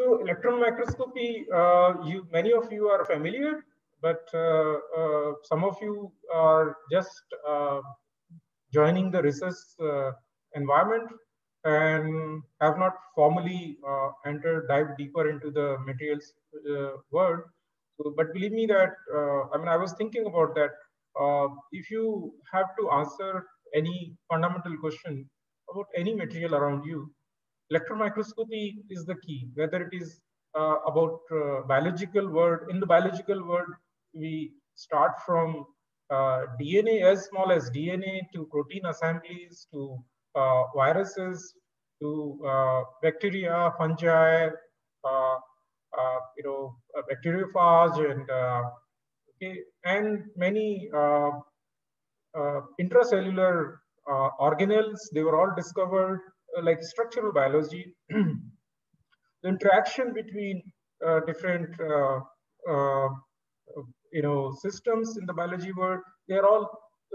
So electron microscopy, many of you are familiar, but some of you are just joining the research environment and have not formally dive deeper into the materials world. So, but believe me that, I mean, I was thinking about that. If you have to answer any fundamental question about any material around you, electron microscopy is the key. Whether it is about biological world, in the biological world, we start from DNA, as small as DNA, to protein assemblies, to viruses, to bacteria, fungi, bacteriophage, and okay, and many intracellular organelles. They were all discovered, like structural biology. The interaction between different uh, systems in the biology world, they are all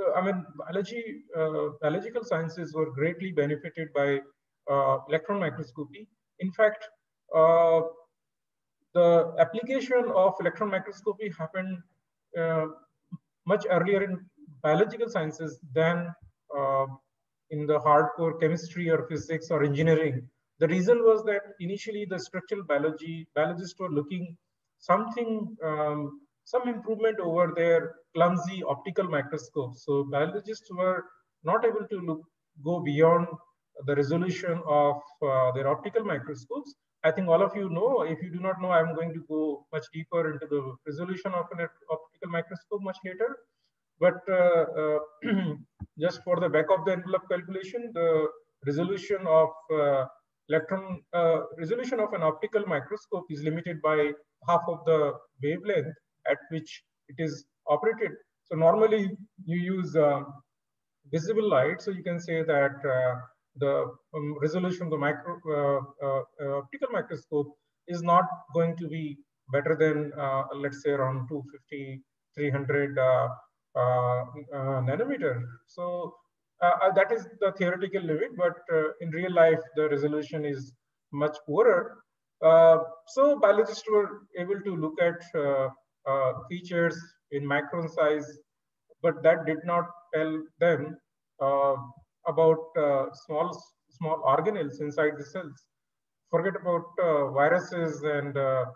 biological sciences were greatly benefited by electron microscopy. In fact, uh, the application of electron microscopy happened uh, much earlier in biological sciences than uh, in the hardcore chemistry or physics or engineering. The reason was that initially the structural biologists were looking something, some improvement over their clumsy optical microscopes. So biologists were not able to go beyond the resolution of their optical microscopes. I think all of you know. If you do not know, I'm going to go much deeper into the resolution of an optical microscope much later. But just for the back of the envelope calculation, the resolution of resolution of an optical microscope is limited by half of the wavelength at which it is operated. So normally you use visible light. So you can say that the resolution of the optical microscope is not going to be better than, let's say, around 250, 300 nanometer. So that is the theoretical limit, but in real life, the resolution is much poorer. So biologists were able to look at features in micron size, but that did not tell them uh, about small organelles inside the cells. Forget about viruses and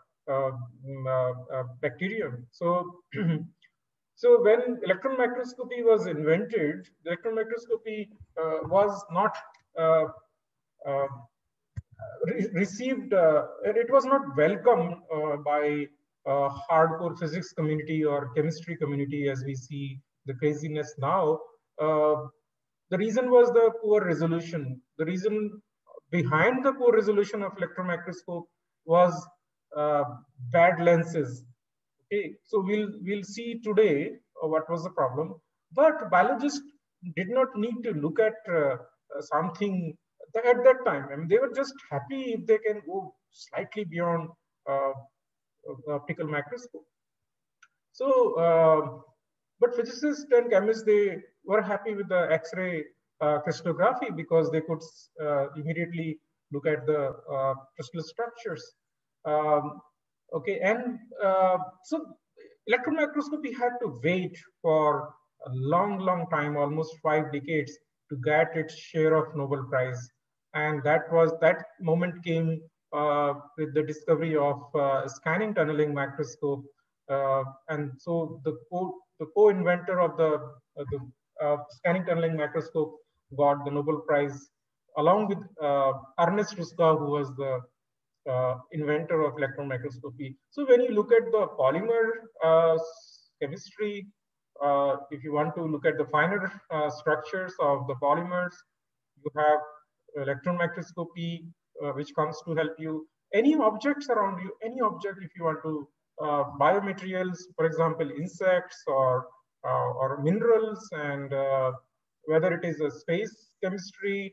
bacterium. So, so when electron microscopy was invented, the electron microscopy was not uh, uh, received, and it was not welcomed by hardcore physics community or chemistry community as we see the craziness now. The reason was the poor resolution. The reason behind the poor resolution of electron microscope was uh, bad lenses. Okay, so we'll see today what was the problem. But biologists did not need to look at something at that time. I mean, they were just happy if they can go slightly beyond uh, optical microscope. So, but physicists and chemists, they were happy with the X-ray crystallography because they could immediately look at the crystal structures. Okay, and so electron microscopy had to wait for a long time, almost 5 decades, to get its share of Nobel Prize. And that moment came with the discovery of scanning tunneling microscope. And so the co-inventor of the scanning tunneling microscope got the Nobel Prize, along with Ernest Ruska, who was the inventor of electron microscopy. So when you look at the polymer chemistry, if you want to look at the finer structures of the polymers, you have electron microscopy, which comes to help you. Any objects around you, any object, if you want to biomaterials, for example, insects or minerals, and whether it is a space chemistry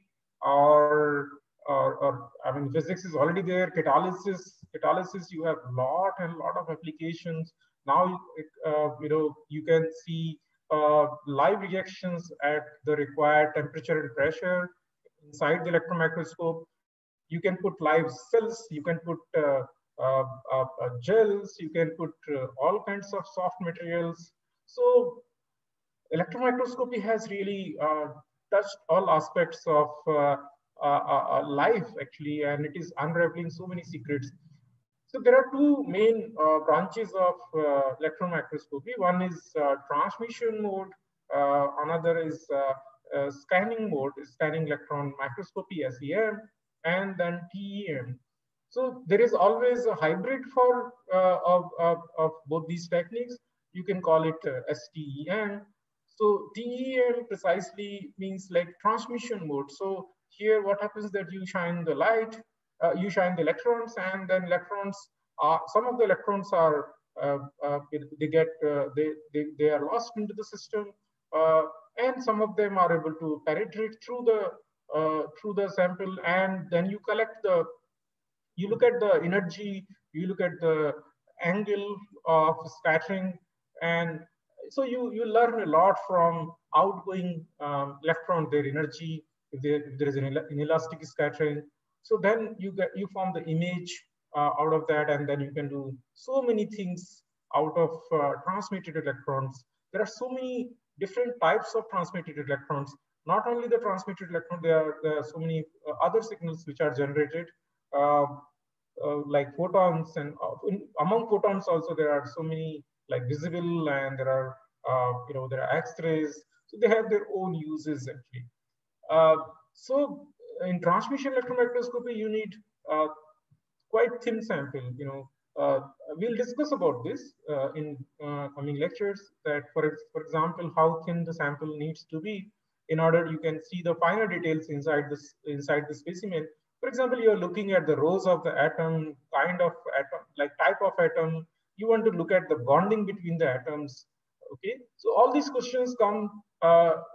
or I mean, physics is already there. Catalysis, you have lot of applications. Now, you can see live reactions at the required temperature and pressure inside the electron microscope. You can put live cells, you can put gels, you can put all kinds of soft materials. So electron microscopy has really touched all aspects of life actually, and it is unraveling so many secrets. So there are two main branches of electron microscopy. One is transmission mode, another is scanning mode, scanning electron microscopy, SEM, and then TEM. So there is always a hybrid for of both these techniques. You can call it STEM. So TEM precisely means like transmission mode. So here what happens that you shine the light, you shine the electrons, and then electrons, some of the electrons are they are lost into the system, and some of them are able to penetrate through the sample, and then you collect the, you look at the energy, you look at the angle of scattering, and so you learn a lot from outgoing electron, their energy, if there is an inelastic scattering. So then you form the image out of that, and then you can do so many things out of transmitted electrons. There are so many different types of transmitted electrons. Not only the transmitted electron, there are so many other signals which are generated. Like photons, and among photons also there are so many like visible, and there are there are X-rays. So they have their own uses actually. So in transmission electron microscopy, you need quite thin sample. We'll discuss about this in coming lectures. That for example, how thin the sample needs to be in order you can see the finer details inside the specimen. For example, you're looking at the rows of the atom, kind of atom, like type of atom. You want to look at the bonding between the atoms. Okay, so all these questions come, or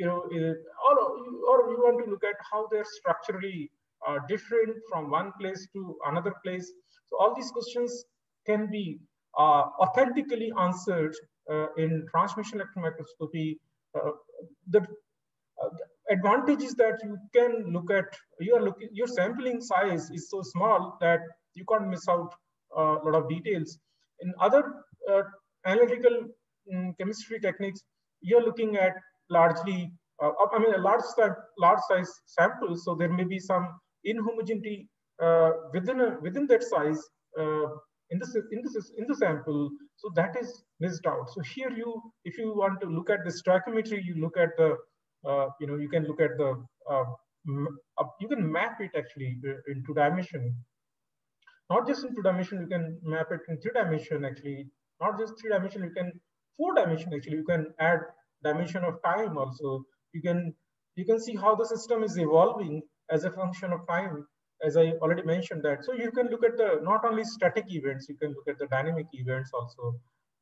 you want to look at how they're structurally different from one place to another place. So all these questions can be authentically answered in transmission electron microscopy. The advantage is that you can look at, your sampling size is so small that you can't miss out a lot of details. In other analytical chemistry techniques, you're looking at largely, a large size sample, so there may be some inhomogeneity within that size in the sample, so that is missed out. So here if you want to look at the stoichiometry, you look at the you can look at the you can map it actually in 2 dimension. Not just in 2 dimension, you can map it in 3 dimension actually. Not just 3 dimension, you can 4 dimension actually. You can add dimension of time also. You can see how the system is evolving as a function of time, as I already mentioned that. So you can look at the not only static events, you can look at the dynamic events also.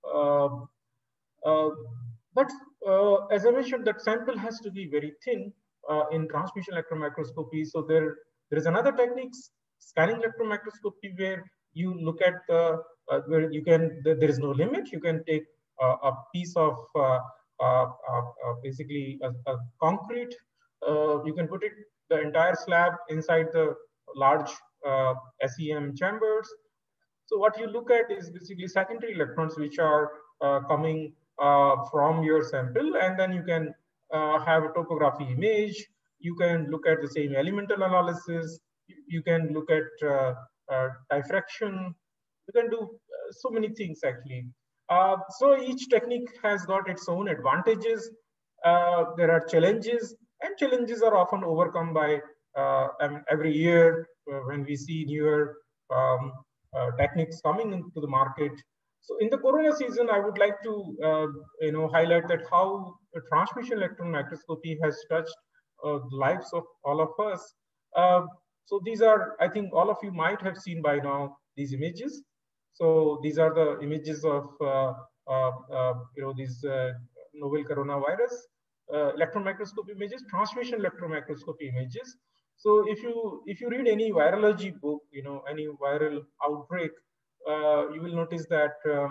But as I mentioned, that sample has to be very thin in transmission electron microscopy. So there is another technique, scanning electron microscopy, where you look at the where you can there is no limit. You can take a piece of basically a concrete. You can put it the entire slab inside the large SEM chambers. So what you look at is basically secondary electrons which are coming from your sample, and then you can have a topography image. You can look at the same elemental analysis. You can look at diffraction. You can do so many things actually. So each technique has got its own advantages. There are challenges, and challenges are often overcome by every year when we see newer techniques coming into the market. So in the corona season, I would like to highlight that how transmission electron microscopy has touched the lives of all of us. So these are, I think all of you might have seen by now these images. So these are the images of these novel coronavirus electron microscopy images, transmission electron microscopy images. So if you read any virology book, any viral outbreak, you will notice that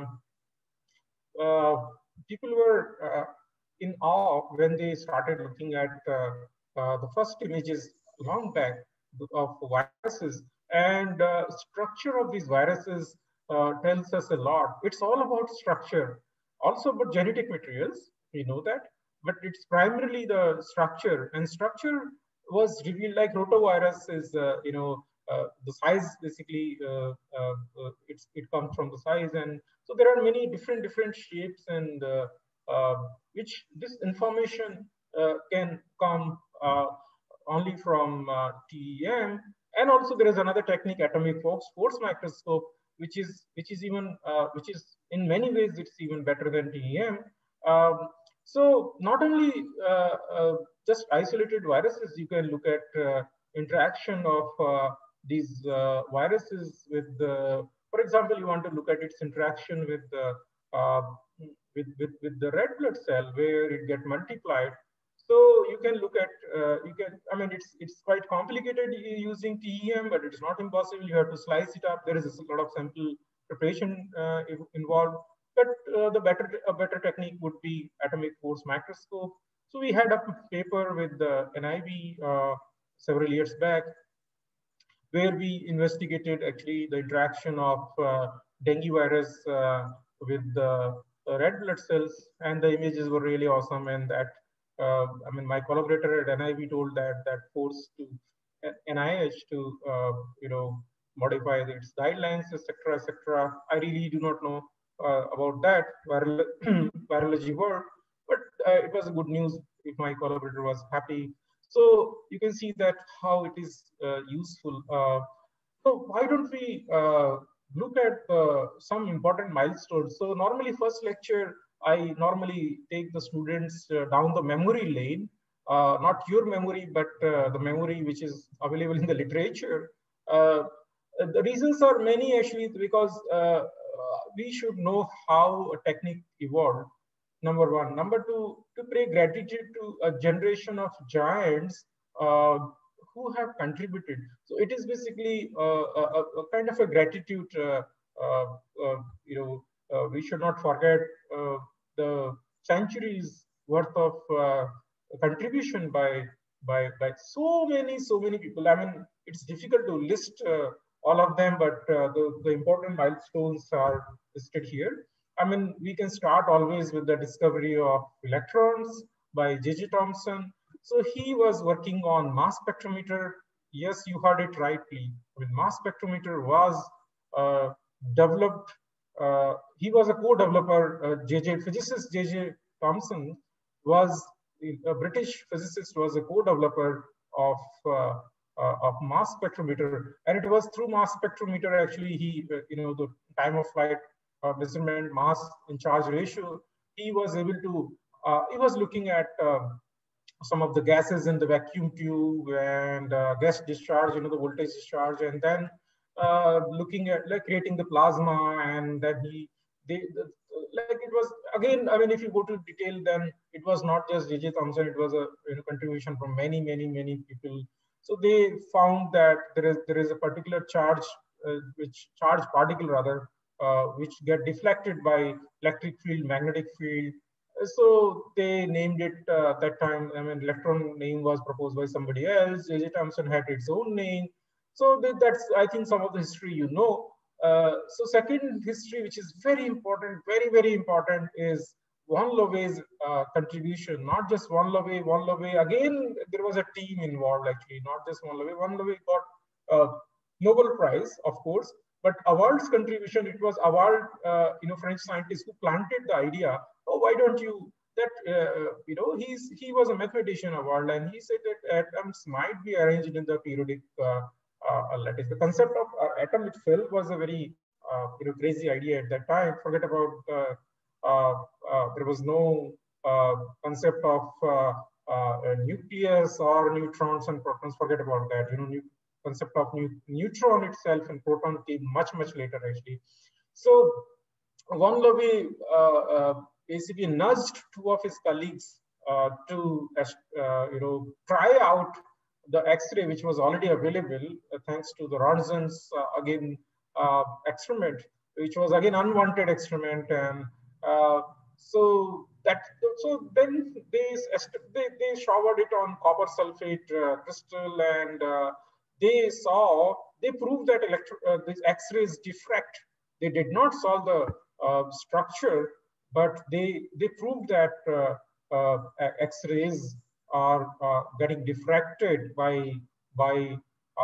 people were in awe when they started looking at the first images long back. viruses, and structure of these viruses tells us a lot. It's all about structure, also about genetic materials. We know that, but it's primarily the structure, and structure was revealed like rotavirus is, the size basically. It comes from the size, and so there are many different shapes, and which this information can come only from TEM. And also there is another technique, atomic force microscope, which is in many ways it's even better than TEM. So not only just isolated viruses, you can look at interaction of these viruses with the, for example, you want to look at its interaction with the with the red blood cell where it get multiplied. So you can look at, I mean, it's quite complicated using TEM, but it's not impossible. You have to slice it up. There is a lot of sample preparation involved. But a better technique would be atomic force microscope. So we had a paper with the NIV several years back, where we investigated actually the interaction of dengue virus with the red blood cells, and the images were really awesome. And that, I mean, my collaborator at NIV told that forced to NIH to, modify its guidelines, etc., etc. I really do not know about that virology world, but it was good news if my collaborator was happy. So you can see that how it is useful. So why don't we look at some important milestones? So normally first lecture, I normally take the students down the memory lane, not your memory, but the memory which is available in the literature. The reasons are many actually, because we should know how a technique evolved. Number one. Number two, to pay gratitude to a generation of giants who have contributed. So it is basically a kind of a gratitude. We should not forget the centuries worth of contribution by so many people. I mean, it's difficult to list all of them, but the important milestones are listed here. I mean, we can start always with the discovery of electrons by J.J. Thomson. So he was working on mass spectrometer. Yes, you heard it rightly. I mean, mass spectrometer was developed. He was a co-developer. Physicist J.J. Thomson was a British physicist, was a co-developer of mass spectrometer, and it was through mass spectrometer actually he, the time of flight measurement, mass in charge ratio, he was able to, he was looking at some of the gases in the vacuum tube and gas discharge, the voltage discharge, and then looking at like creating the plasma, and then like it was again, I mean, if you go to detail, then it was not just J.J. Thomson, it was a contribution from many people. So they found that there is a particular charge, charge particle rather, which get deflected by electric field, magnetic field. So they named it that time. I mean, electron name was proposed by somebody else. J.J. Thomson had its own name. So that's, I think, some of the history so second history, which is very important, very important, is Von Laue's contribution. Not just Von Laue. Again, there was a team involved actually, not just Von Laue. Von Laue got Nobel Prize, of course, but Award's contribution, it was Award, French scientist who planted the idea. Oh, why don't you, he was a mathematician, Award, and he said that atoms might be arranged in the periodic lattice. The concept of atom itself was a very crazy idea at that time. Forget about there was no concept of nucleus or neutrons and protons. Forget about that. Concept of neutron itself and proton came much later actually. So Von Laue basically nudged two of his colleagues to try out the X-ray, which was already available thanks to the Rontgen's experiment, which was again unwanted experiment, and so then they showered it on copper sulfate crystal, and they proved that these X-rays diffract. They did not solve the structure, but they proved that X-rays are getting diffracted by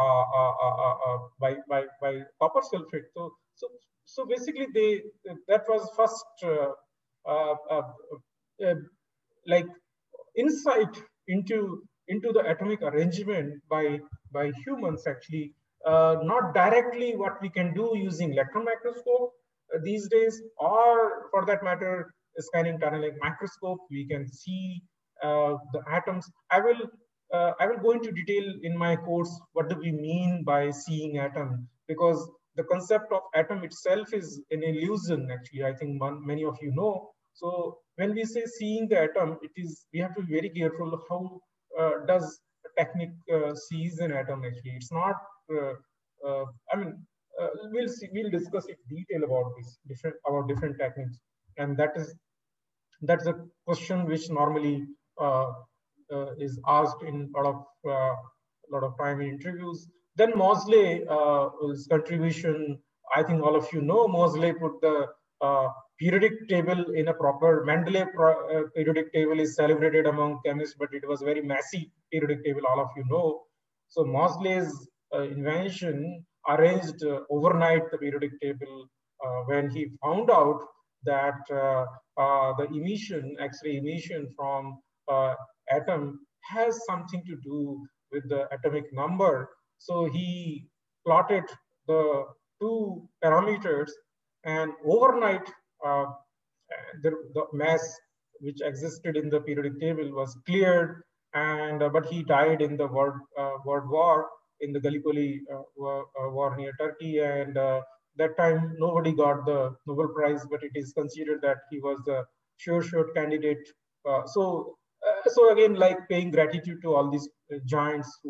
copper sulfate. So basically, that was first uh, uh, uh, like insight into the atomic arrangement by humans actually, not directly what we can do using electron microscope these days, or for that matter scanning tunneling microscope. We can see the atoms. I will go into detail in my course what do we mean by seeing atom, because the concept of atom itself is an illusion actually. I think many of you know. So when we say seeing the atom, it is, we have to be very careful how does a technique sees an atom actually. It's not, I mean, we'll discuss in detail about this, different techniques. And that's a question which normally is asked in a lot of time in interviews. Then Moseley, his contribution, I think all of you know, Moseley put the periodic table in a proper Mendeleev periodic table is celebrated among chemists, but it was very messy periodic table, all of you know. So Moseley's invention arranged overnight the periodic table when he found out that the emission, X-ray emission from atom has something to do with the atomic number. So he plotted the two parameters, and overnight the mass which existed in the periodic table was cleared. And but he died in the World War, in the Gallipoli war near Turkey, and that time nobody got the Nobel Prize, but it is considered that he was the sure shot candidate. So again, like paying gratitude to all these giants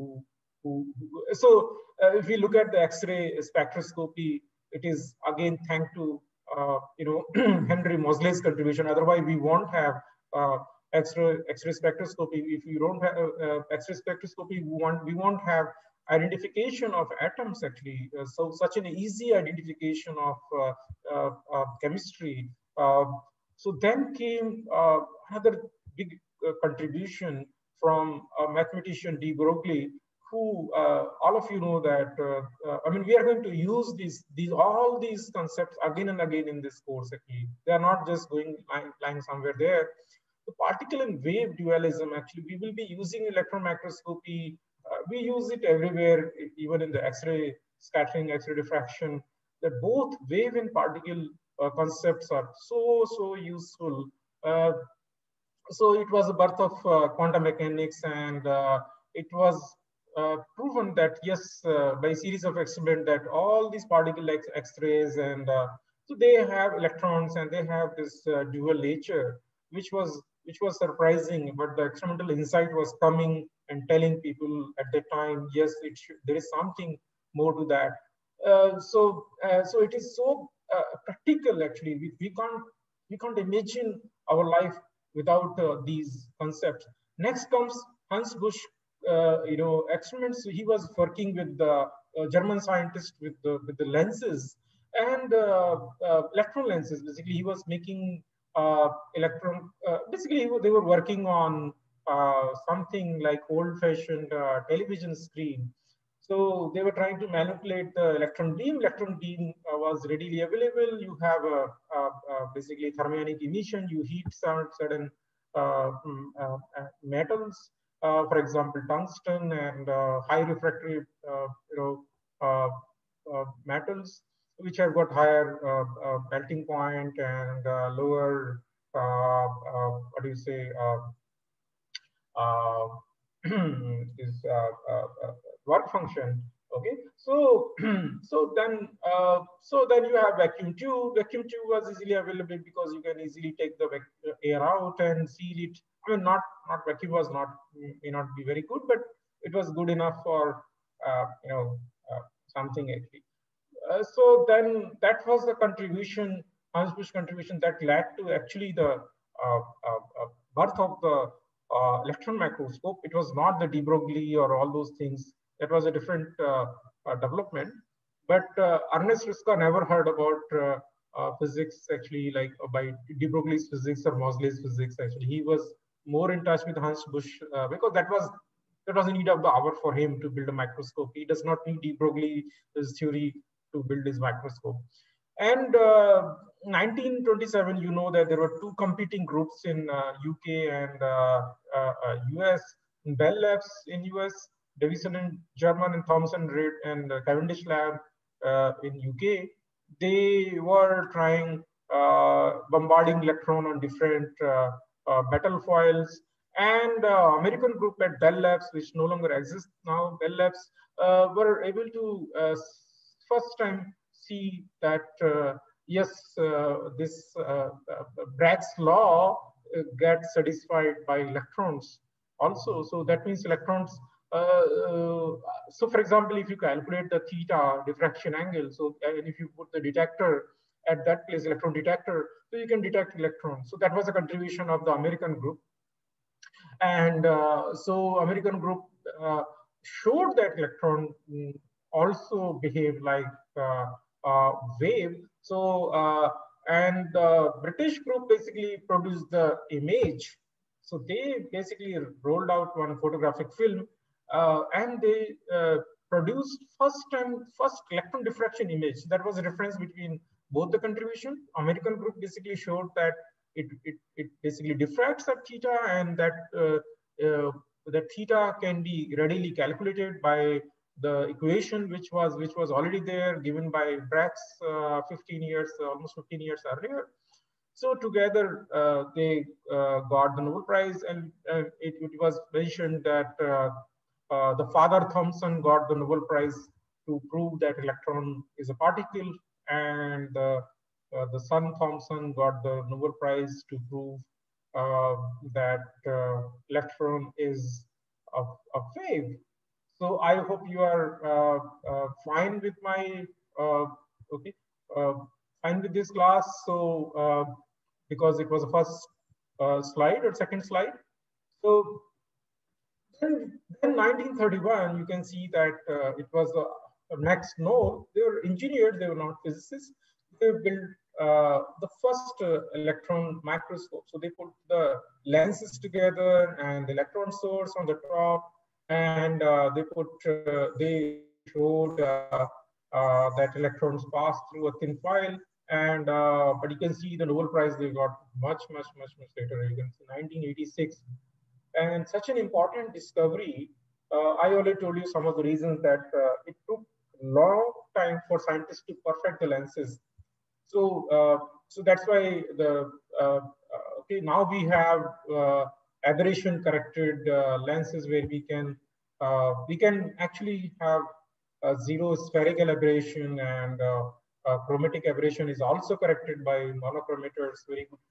if we look at the X-ray spectroscopy, it is again thanks to Henry Moseley's contribution. Otherwise, we won't have X-ray spectroscopy. If you don't have X-ray spectroscopy, we won't have identification of atoms actually. So such an easy identification of chemistry. So then came another big contribution from mathematician de Broglie, who all of you know that I mean, we are going to use all these concepts again and again in this course actually. They are not just lying somewhere there. The particle and wave dualism, actually we will be using electron microscopy. We use it everywhere, even in the X-ray scattering, X-ray diffraction, that both wave and particle concepts are so useful. So it was the birth of quantum mechanics, and it was proven that yes, by a series of experiments, that all these particle like X-rays, and so they have electrons and they have this dual nature, which was surprising. But the experimental insight was coming and telling people at that time, yes, there is something more to that. So it is so practical actually. We can't imagine our life without these concepts. Next comes Hans Busch, experiments. He was working with the German scientist with the lenses and electron lenses. Basically, he was making electron. Basically, they were working on something like old-fashioned television screen. So they were trying to manipulate the electron beam. Electron beam was readily available. You have basically thermionic emission. You heat certain metals, for example, tungsten and high refractory, metals, which have got higher melting point and lower, what do you say, is work function. Okay, so so then you have vacuum tube. Vacuum tube was easily available because you can easily take the air out and seal it. I mean, not vacuum was not, may not be very good, but it was good enough for something actually. So then that was the contribution, Hans Busch contribution, that led to actually the birth of the electron microscope. It was not the de Broglie or all those things. That was a different development. But Ernest Ruska never heard about physics actually, like by de Broglie's physics or Moseley's physics. Actually, he was more in touch with Hans Busch because that was a need of the hour for him to build a microscope. He does not need de Broglie's theory to build his microscope. And 1927, you know that there were two competing groups in UK and US. Bell Labs in US, Davison in German, and Thomson Reid and Cavendish Lab in UK. They were trying bombarding electron on different metal foils. And American group at Bell Labs, which no longer exists now, Bell Labs were able to first time see that yes, this Bragg's law gets satisfied by electrons also. So that means electrons. So for example, if you calculate the theta diffraction angle, so and if you put the detector at that place, electron detector, so you can detect electrons. So that was a contribution of the American group. And so American group showed that electron also behave like wave. So and the British group basically produced the image. So they basically rolled out one photographic film and they produced first electron diffraction image. That was a difference between both the contribution. American group basically showed that it basically diffracts at theta, and that that theta can be readily calculated by the equation which was already there, given by Bragg's 15 years, almost 15 years earlier. So together they got the Nobel Prize, and it was mentioned that the father Thomson got the Nobel Prize to prove that electron is a particle, and the son Thomson got the Nobel Prize to prove that electron is a wave. So I hope you are fine with my okay, fine with this class. So because it was the first slide or second slide. So then 1931, you can see that it was the next node. They were engineers, they were not physicists. They built the first electron microscope. So they put the lenses together and the electron source on the top, and they showed that electrons pass through a thin file. And but you can see the Nobel Prize they got much later. You can see 1986. And such an important discovery, I already told you some of the reasons that it took a long time for scientists to perfect the lenses. So, so that's why the okay, now we have aberration corrected lenses where we can actually have zero spherical aberration, and chromatic aberration is also corrected by monochromators. Very good.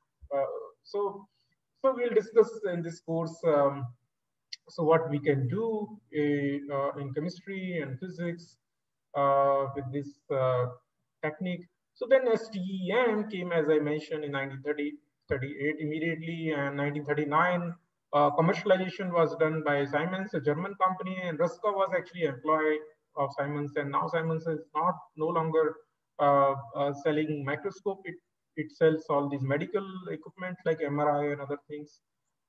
So we'll discuss in this course. So what we can do in chemistry and physics with this technique. So then STEM came, as I mentioned, in 1938 immediately, and 1939 commercialization was done by Siemens, a German company, and Ruska was actually employee of Siemens, and now Siemens is no longer selling microscope. It sells all these medical equipment like MRI and other things.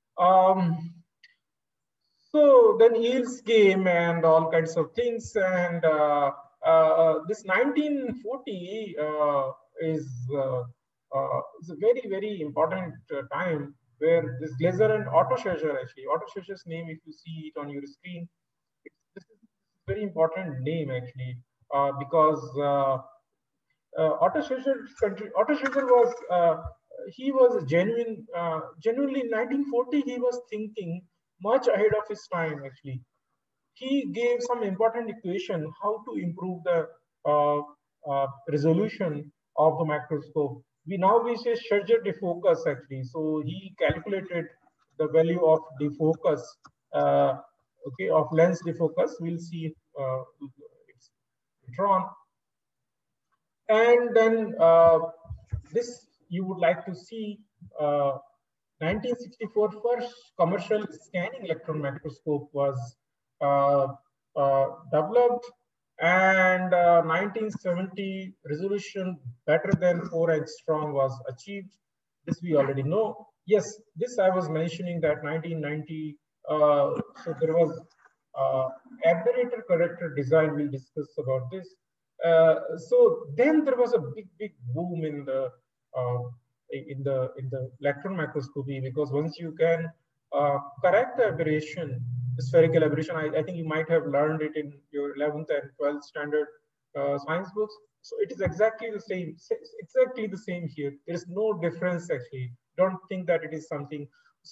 So then yields came and all kinds of things, and this 1940 is a very important time where this Glaser and Otto Scherzer, actually Otto Scherzer's name, if you see it on your screen, this is a very important name actually because Otto Scherzer was he was genuinely in 1940 he was thinking much ahead of his time. Actually, he gave some important equation how to improve the resolution of the microscope. We say Scherzer defocus actually. So he calculated the value of defocus, okay, of lens defocus. We'll see it's drawn. And then this you would like to see 1964 first commercial scanning electron microscope was developed, and 1970 resolution better than 4 angstrom was achieved. This we already know. Yes, this I was mentioning that 1990. So there was aberrator corrector design. We'll discuss about this. So then there was a big boom in the electron microscopy, because once you can correct the aberration, spherical aberration, I think you might have learned it in your 11th and 12th standard science books. So it is exactly the same, here. There is no difference actually. Don't think that it is something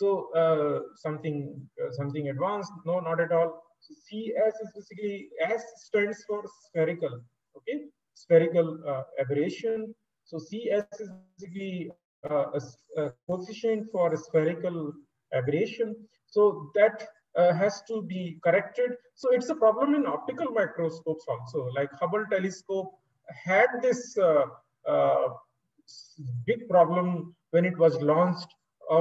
something advanced. No, not at all. So CS is basically, S stands for spherical. Okay, spherical aberration. So CS is basically a coefficient for a spherical aberration. So that has to be corrected. So it's a problem in optical microscopes also. Like Hubble telescope had this big problem when it was launched of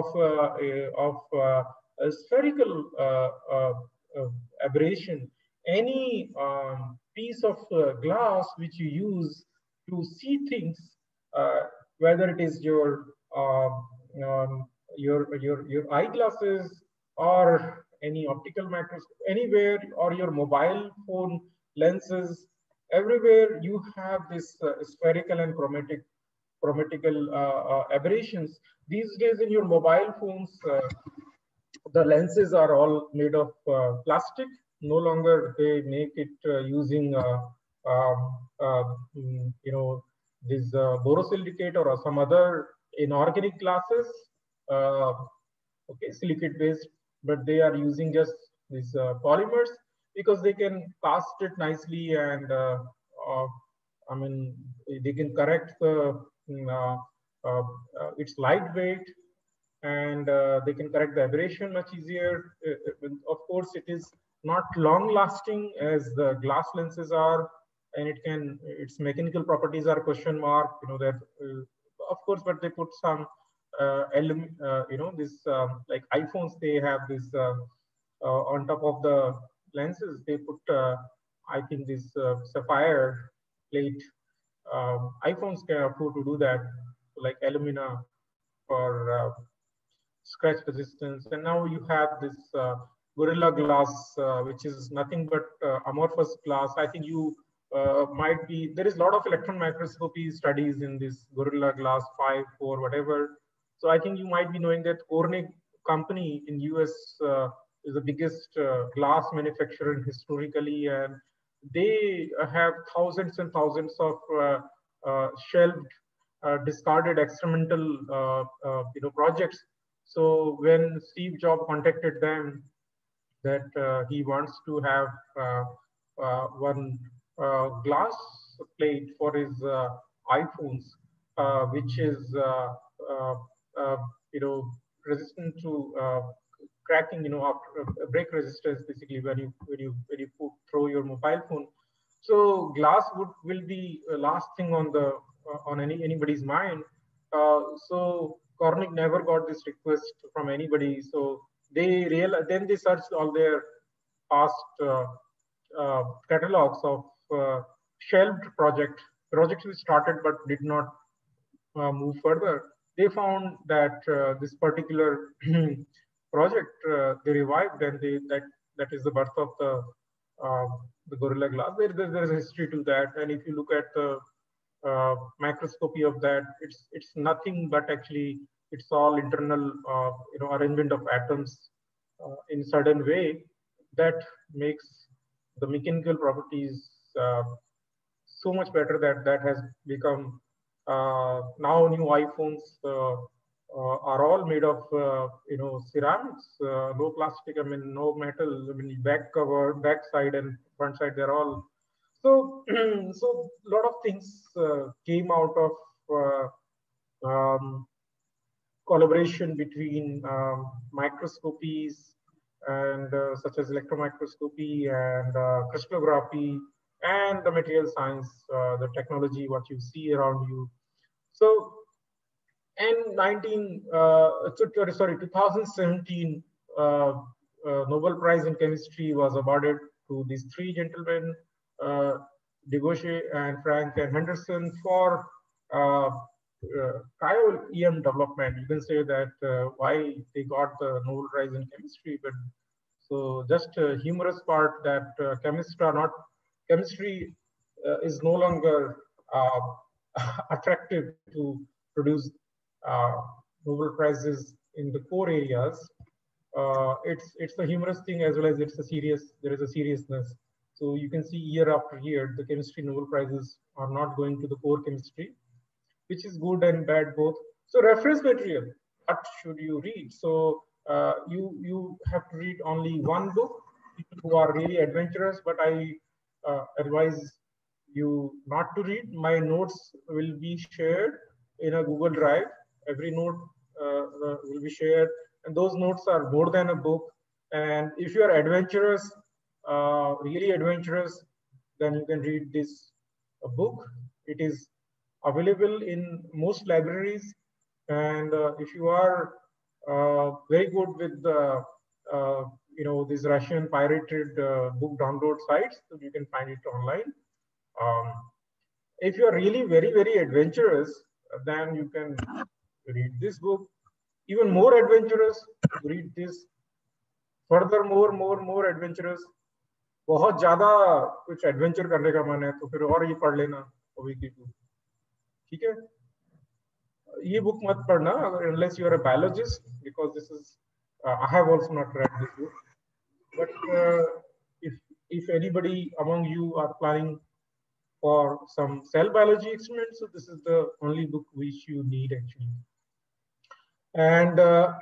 a spherical aberration. Any piece of glass which you use to see things, whether it is your eyeglasses or any optical microscope, anywhere, or your mobile phone lenses, everywhere you have this spherical and chromatical aberrations. These days in your mobile phones, the lenses are all made of plastic. No longer they make it using this borosilicate or some other inorganic glasses, okay, silicate based, but they are using just these polymers, because they can cast it nicely, and I mean, they can correct the it's lightweight, and they can correct the aberration much easier. Of course, it is not long lasting as the glass lenses are, and its mechanical properties are question mark. You know that, of course, but they put some this like iPhones, they have this on top of the lenses, they put I think this sapphire plate. iPhones can afford to do that, like alumina for scratch resistance. And now you have this Gorilla Glass, which is nothing but amorphous glass. I think you might be, there is a lot of electron microscopy studies in this Gorilla Glass 5, 4, whatever. So I think you might be knowing that Corning company in US is the biggest glass manufacturer historically, and they have thousands and thousands of shelved, discarded experimental projects. So when Steve Jobs contacted them that he wants to have one glass plate for his iPhones, which is resistant to cracking, after break resistance, basically when you throw your mobile phone. So glass will be last thing on the on anybody's mind. So Corning never got this request from anybody. So then they searched all their past catalogs of shelved projects which started but did not move further. They found that this particular project they revived, and that is the birth of the Gorilla Glass. There's a history to that, and if you look at the microscopy of that, it's nothing but actually it's all internal arrangement of atoms in certain way that makes the mechanical properties so much better that has become now new iPhones are all made of ceramics, no plastic. I mean, no metal. I mean, back cover, back side and front side, they're all. So so a lot of things came out of collaboration between microscopies and such as electron microscopy and crystallography and the material science, the technology, what you see around you. So, and 2017 Nobel Prize in Chemistry was awarded to these three gentlemen, Degauche and Frank and Henderson, for cryo-EM development. You can say that why they got the Nobel Prize in chemistry, but so just a humorous part that chemistry is no longer attractive to produce Nobel Prizes in the core areas. It's a humorous thing as well as there is a seriousness. So you can see year after year, the chemistry Nobel Prizes are not going to the core chemistry, which is good and bad both. So reference material, what should you read? So you have to read only one book, people who are really adventurous, but I advise you not to read. My notes will be shared in a Google Drive. Every note will be shared, and those notes are more than a book. And if you are adventurous, really adventurous, then you can read this book. It is available in most libraries, and if you are very good with the these Russian pirated book download sites, so you can find it online. If you are really very adventurous, then you can read this book. Even more adventurous, read this. Further, more adventurous. बहुत ज्यादा कुछ adventure करने का मन है तो फिर और ये पढ़ लेना ओवी की बुक, ठीक है? ये बुक मत पढ़ना unless you are a biologist, because this is I have also not read this book. But if anybody among you are planning for some cell biology experiments, so this is the only book which you need actually. And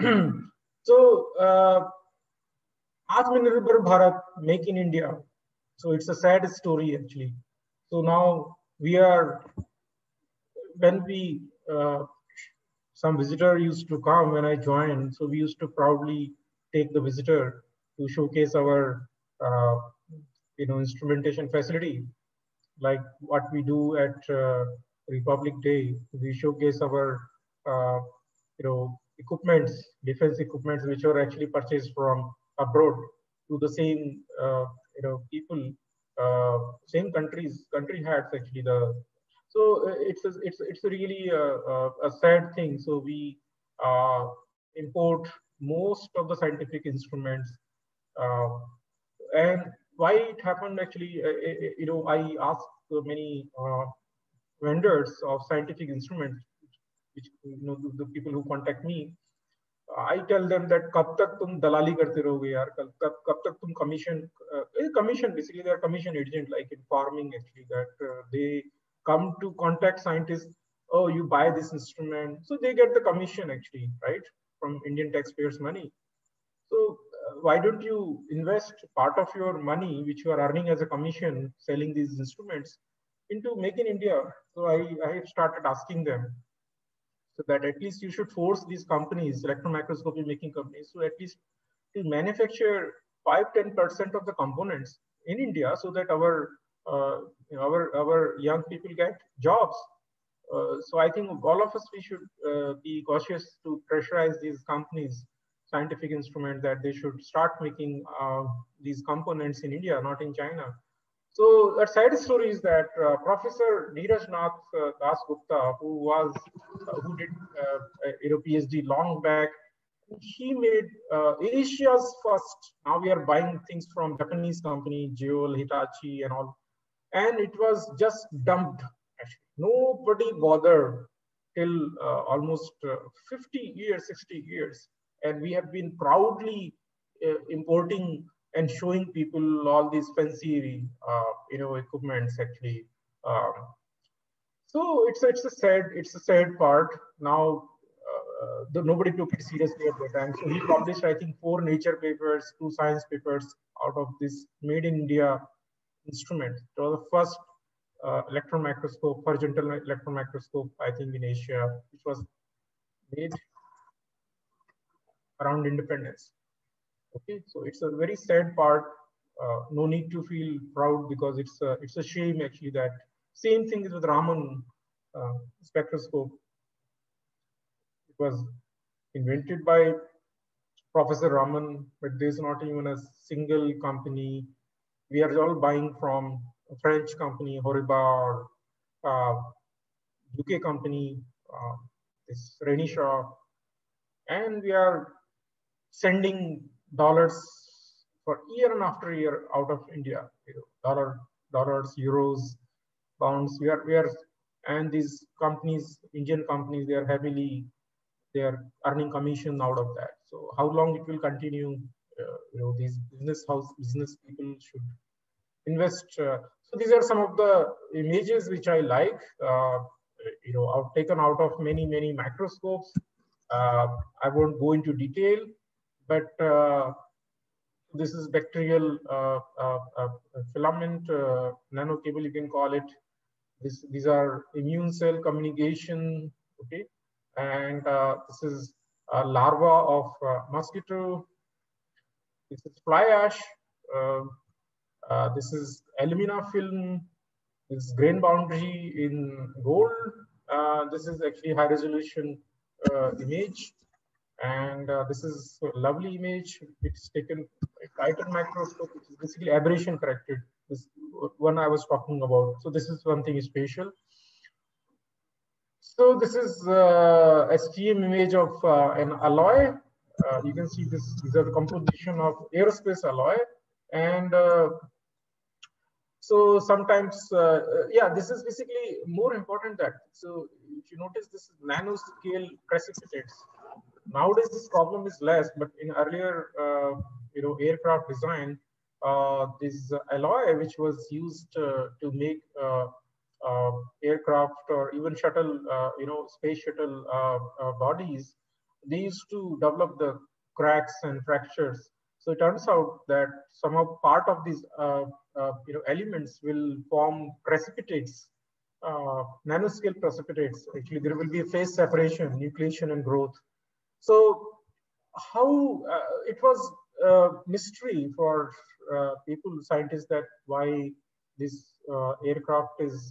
so Atmanirbhar Bharat, Make in India. So it's a sad story actually. So now when we some visitor used to come when I joined, so we used to proudly take the visitor to showcase our instrumentation facility, like what we do at Republic Day. We showcase our equipments, defense equipments, which are actually purchased from abroad to the same people, same country hats actually. So it's a really a sad thing. So we import most of the scientific instruments, and why it happened actually, I asked many vendors of scientific instruments, which the people who contact me. I tell them that कब तक तुम दलाली करते रहोगे यार, कब तक तुम commission basically they are commission agent, like in farming actually, that they come to contact scientists. Oh, you buy this instrument, so they get the commission actually, right, from Indian taxpayers' money. So why don't you invest part of your money which you are earning as a commission selling these instruments into Make in India? So I started asking them, so that at least you should force these companies, electron microscopy making companies, so at least to manufacture 5-10% of the components in India, so that our young people get jobs. So I think all of us, we should be cautious to pressurize these companies, scientific instruments, that they should start making these components in India, not in China. So a side story is that Professor Neeraj Nath Das Gupta, who did a PhD long back, he made Asia's first. Now we are buying things from Japanese company, Joel, Hitachi, and all, and it was just dumped. Actually, nobody bothered till almost 50 years, 60 years, and we have been proudly importing and showing people all these fancy, equipments actually. So it's a sad part. Now nobody took it seriously at the time. So he published, I think, 4 Nature papers, 2 science papers out of this Made in India instrument. It was the first electron microscope, horizontal electron microscope, I think, in Asia, which was made around independence. Okay, so it's a very sad part. No need to feel proud, because it's a shame actually that same thing is with Raman spectroscope. It was invented by Professor Raman, but there's not even a single company we are all buying from a French company, Horiba, or UK company, this Renishaw, and we are sending dollars for year and after year out of India. Dollars, euros, pounds. We are, and these companies, Indian companies, they are earning commission out of that. So how long it will continue? These business people should invest. So these are some of the images which I like. I've taken out of many microscopes. I won't go into detail, but this is bacterial filament nanocable, you can call it. These are immune cell communication, okay? And this is a larva of mosquito. This is fly ash. This is alumina film. This is grain boundary in gold. This is actually high resolution image. And this is a lovely image. It's taken by Titan microscope, which is basically aberration corrected. This one I was talking about. So this is one thing spatial. So this is STM image of an alloy. You can see this. These are the composition of aerospace alloy, and so sometimes, yeah, this is basically more important that. So if you notice, this is nanoscale precipitates. Nowadays, this problem is less, but in earlier, aircraft design, this alloy which was used to make aircraft or even shuttle, space shuttle bodies, they used to develop the cracks and fractures. So it turns out that some of part of these elements will form precipitates, nanoscale precipitates. Actually, there will be a phase separation, nucleation, and growth. So how it was a mystery for people, scientists, that why this aircraft is,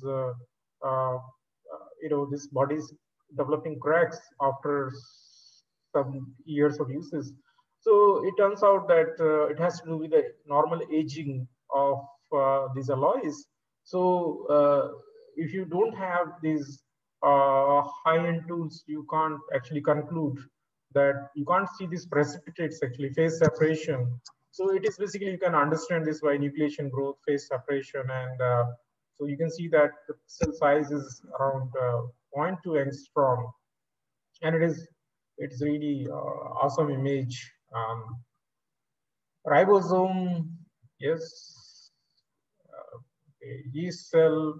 this body is developing cracks after some years of uses. So it turns out that it has to do with the normal aging of these alloys. So if you don't have these high-end tools, you can't actually conclude that, you can't see these precipitates actually, phase separation. So it is basically, you can understand this by nucleation, growth, phase separation. And so you can see that the cell size is around 0.2 angstrom. And it's really awesome image. Ribosome, yes. Yeast cell,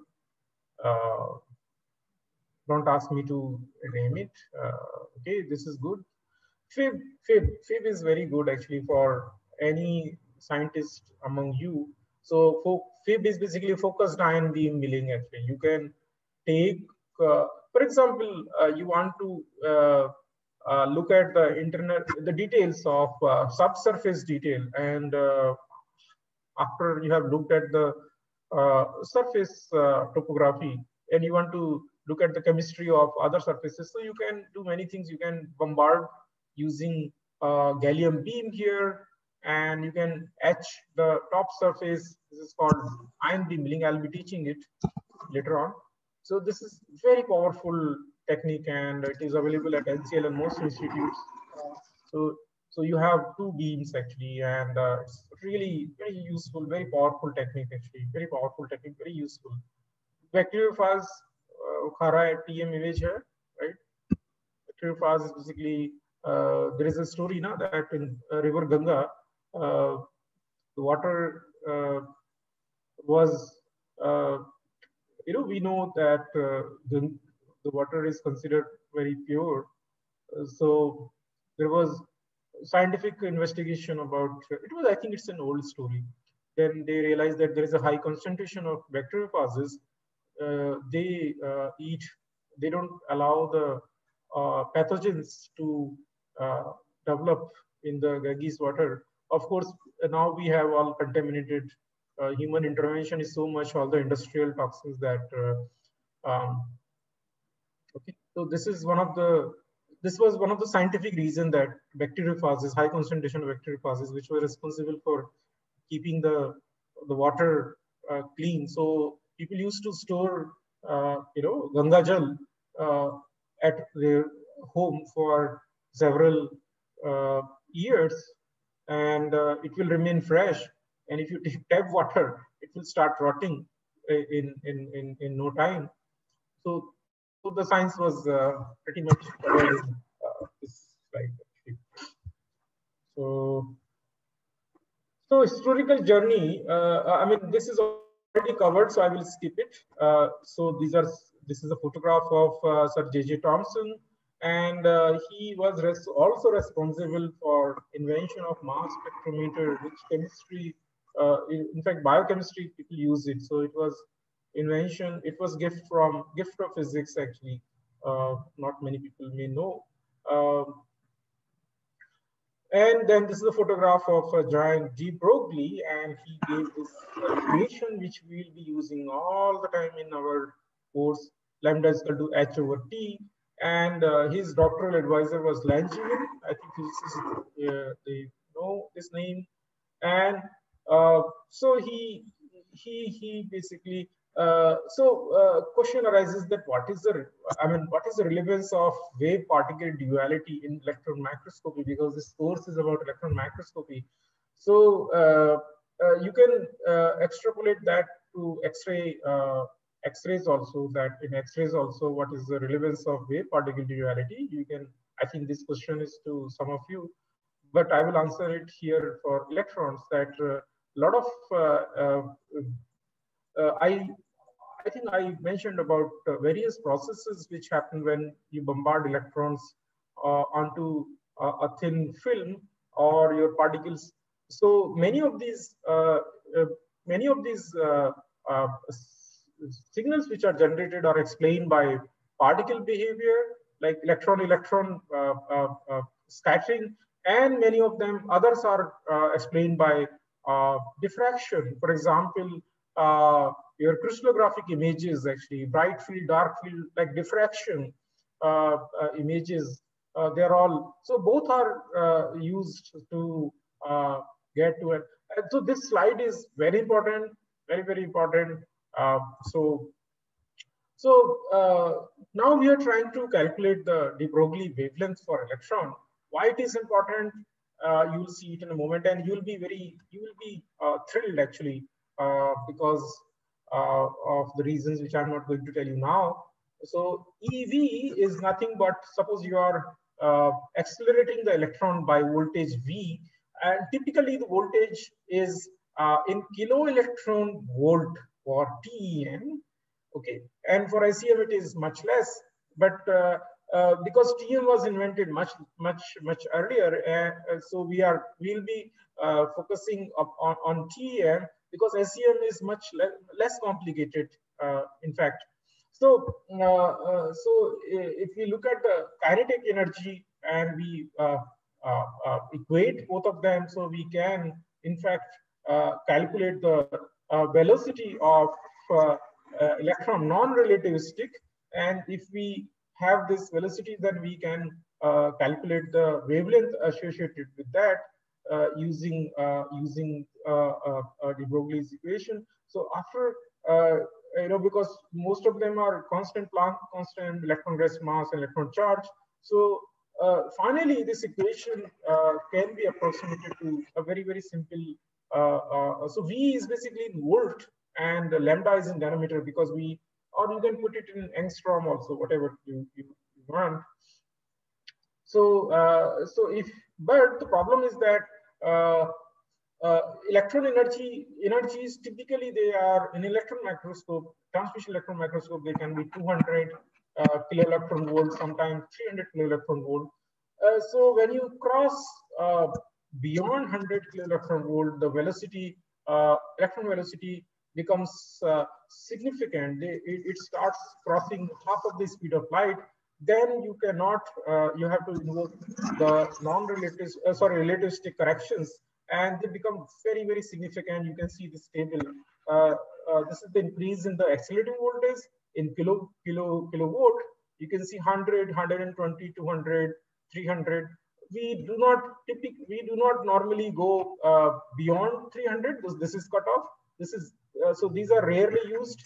don't ask me to name it. Okay, this is good. Fib is very good actually for any scientist among you. So Fib is basically focused ion beam milling. Actually, you can take, for example, you want to look at the details of subsurface detail, and after you have looked at the surface topography, and you want to look at the chemistry of other surfaces, so you can do many things. You can bombard using gallium beam here, and you can etch the top surface. This is called ion beam milling. I'll be teaching it later on. So this is very powerful technique, and it is available at NCL and most institutes. So you have two beams actually, and it's really very useful, very powerful technique actually, very powerful technique, very useful. Bacteriophage, Khara TM image here, right? Bacteriophage is basically, there is a story now that in river Ganga, the water was, we know that the water is considered very pure. So there was scientific investigation about it. Was, I think it's an old story. Then they realized that there is a high concentration of bacteriophages. They don't allow the pathogens to develop in the Ganges water. Of course, now we have all contaminated. Human intervention is so much, all the industrial toxins that. Okay, so this was one of the scientific reason that bacteriophages, high concentration of bacteriophages, which were responsible for keeping the the water clean. So people used to store, Ganga Jal at their home for several years, and it will remain fresh. And if you take tap water, it will start rotting in no time. So the science was pretty much covered in this slide. Actually. So historical journey. I mean, this is already covered, so I will skip it. So this is a photograph of Sir J.J. Thomson, and he was also responsible for invention of mass spectrometer, which chemistry, in fact, biochemistry people use it. So it was invention. It was gift of physics actually. Not many people may know. And then this is a photograph of a giant de Broglie, and he gave this equation which we'll be using all the time in our course. Lambda is equal to h over t, and his doctoral advisor was Langevin. I think they know this name, and so he basically. Question arises that what is the relevance of wave particle duality in electron microscopy, because this course is about electron microscopy. So you can extrapolate that to X-rays also, that in X-rays also, what is the relevance of wave particle duality? I think this question is to some of you, but I will answer it here for electrons, that a lot of I think I mentioned about various processes which happen when you bombard electrons onto a thin film or your particles. So many of these signals which are generated are explained by particle behavior, like electron-electron scattering, and many of them others are explained by diffraction. For example, your crystallographic images, actually bright field, dark field, like diffraction images, they're all, so both are used to get to it. And so this slide is very important, very important. Now we are trying to calculate the de Broglie wavelength for electron. Why it is important, you will see it in a moment, and you will be thrilled actually, because of the reasons which I'm not going to tell you now. So EV is nothing but, suppose you are accelerating the electron by voltage V, and typically the voltage is in kilo electron volt for TEM. Okay, and for ICM it is much less, but because TM was invented much earlier, so we'll be focusing on TM, because SEM is much less complicated, in fact. So, if we look at the kinetic energy and we equate both of them, so we can, in fact, calculate the velocity of electron non-relativistic. And if we have this velocity, then we can calculate the wavelength associated with that using de Broglie's equation. So after because most of them are constant Planck constant, electron rest mass, and electron charge. So finally, this equation can be approximated to a very simple. So V is basically in volt, and lambda is in nanometer, because or you can put it in angstrom also, whatever you want. So but the problem is that electron energies typically, they are in electron microscope, transmission electron microscope, they can be 200 kilo electron volt, sometimes 300 kilo electron volt. So when you cross beyond 100 kilo electron volt, the velocity, electron velocity becomes significant. It starts crossing half of the speed of light. Then you cannot, you have to invoke the relativistic corrections, and they become very significant. You can see this table. This is the increase in the accelerating voltage in kilovolt. You can see 100, 120, 200, 300. We do not normally go beyond 300. This is cut off. This is so these are rarely used.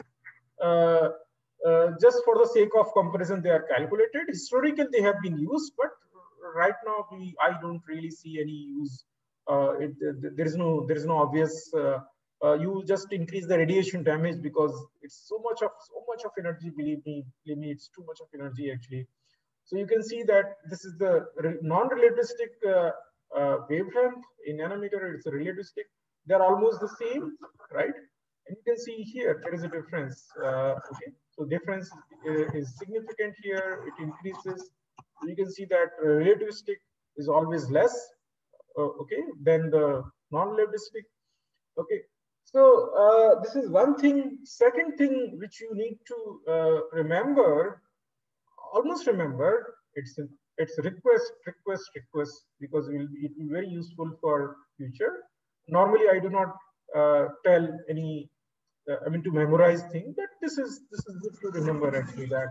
Just for the sake of comparison, they are calculated. Historically, they have been used, but right now I don't really see any use. There is no obvious. You just increase the radiation damage because it's so much of energy. Believe me, it's too much of energy actually. So you can see that this is the non-relativistic wavelength in nanometer. It's a relativistic. They're almost the same, right? And you can see here there is a difference. Okay, so difference is significant here. It increases. You can see that relativistic is always less, okay, than the non-relativistic. Okay, so this is one thing. Second thing which you need to remember, almost remember, it's request because it will be very useful for future. Normally, I do not tell any. I mean to memorize things, but this is good to remember actually that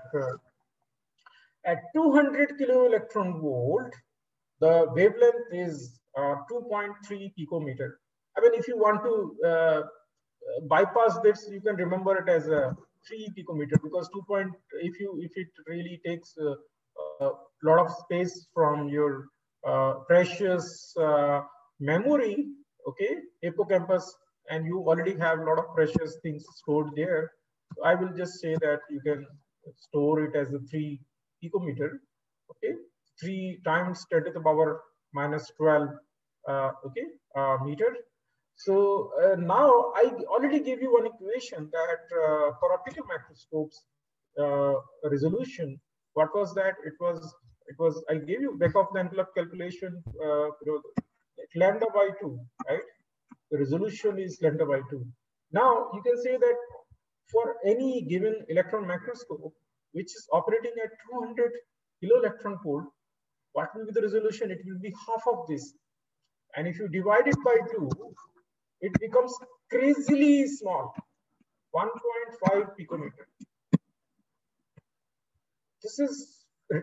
at 200 kilo electron volt, the wavelength is 2.3 picometer. I mean, if you want to bypass this, you can remember it as a 3 picometer because if it really takes a lot of space from your precious memory, okay, hippocampus, and you already have a lot of precious things stored there. So I will just say that you can store it as a 3 picometer, okay, 3 times 10 to the power minus 12, okay, meter. So now I already gave you one equation that for optical microscopes resolution, what was that? It was I gave you back of the envelope calculation, lambda by 2, right? The resolution is lambda by 2. Now you can say that for any given electron microscope which is operating at 200 kilo electron volt, what will be the resolution? It will be half of this. And if you divide it by 2, it becomes crazily small, 1.5 picometer. This is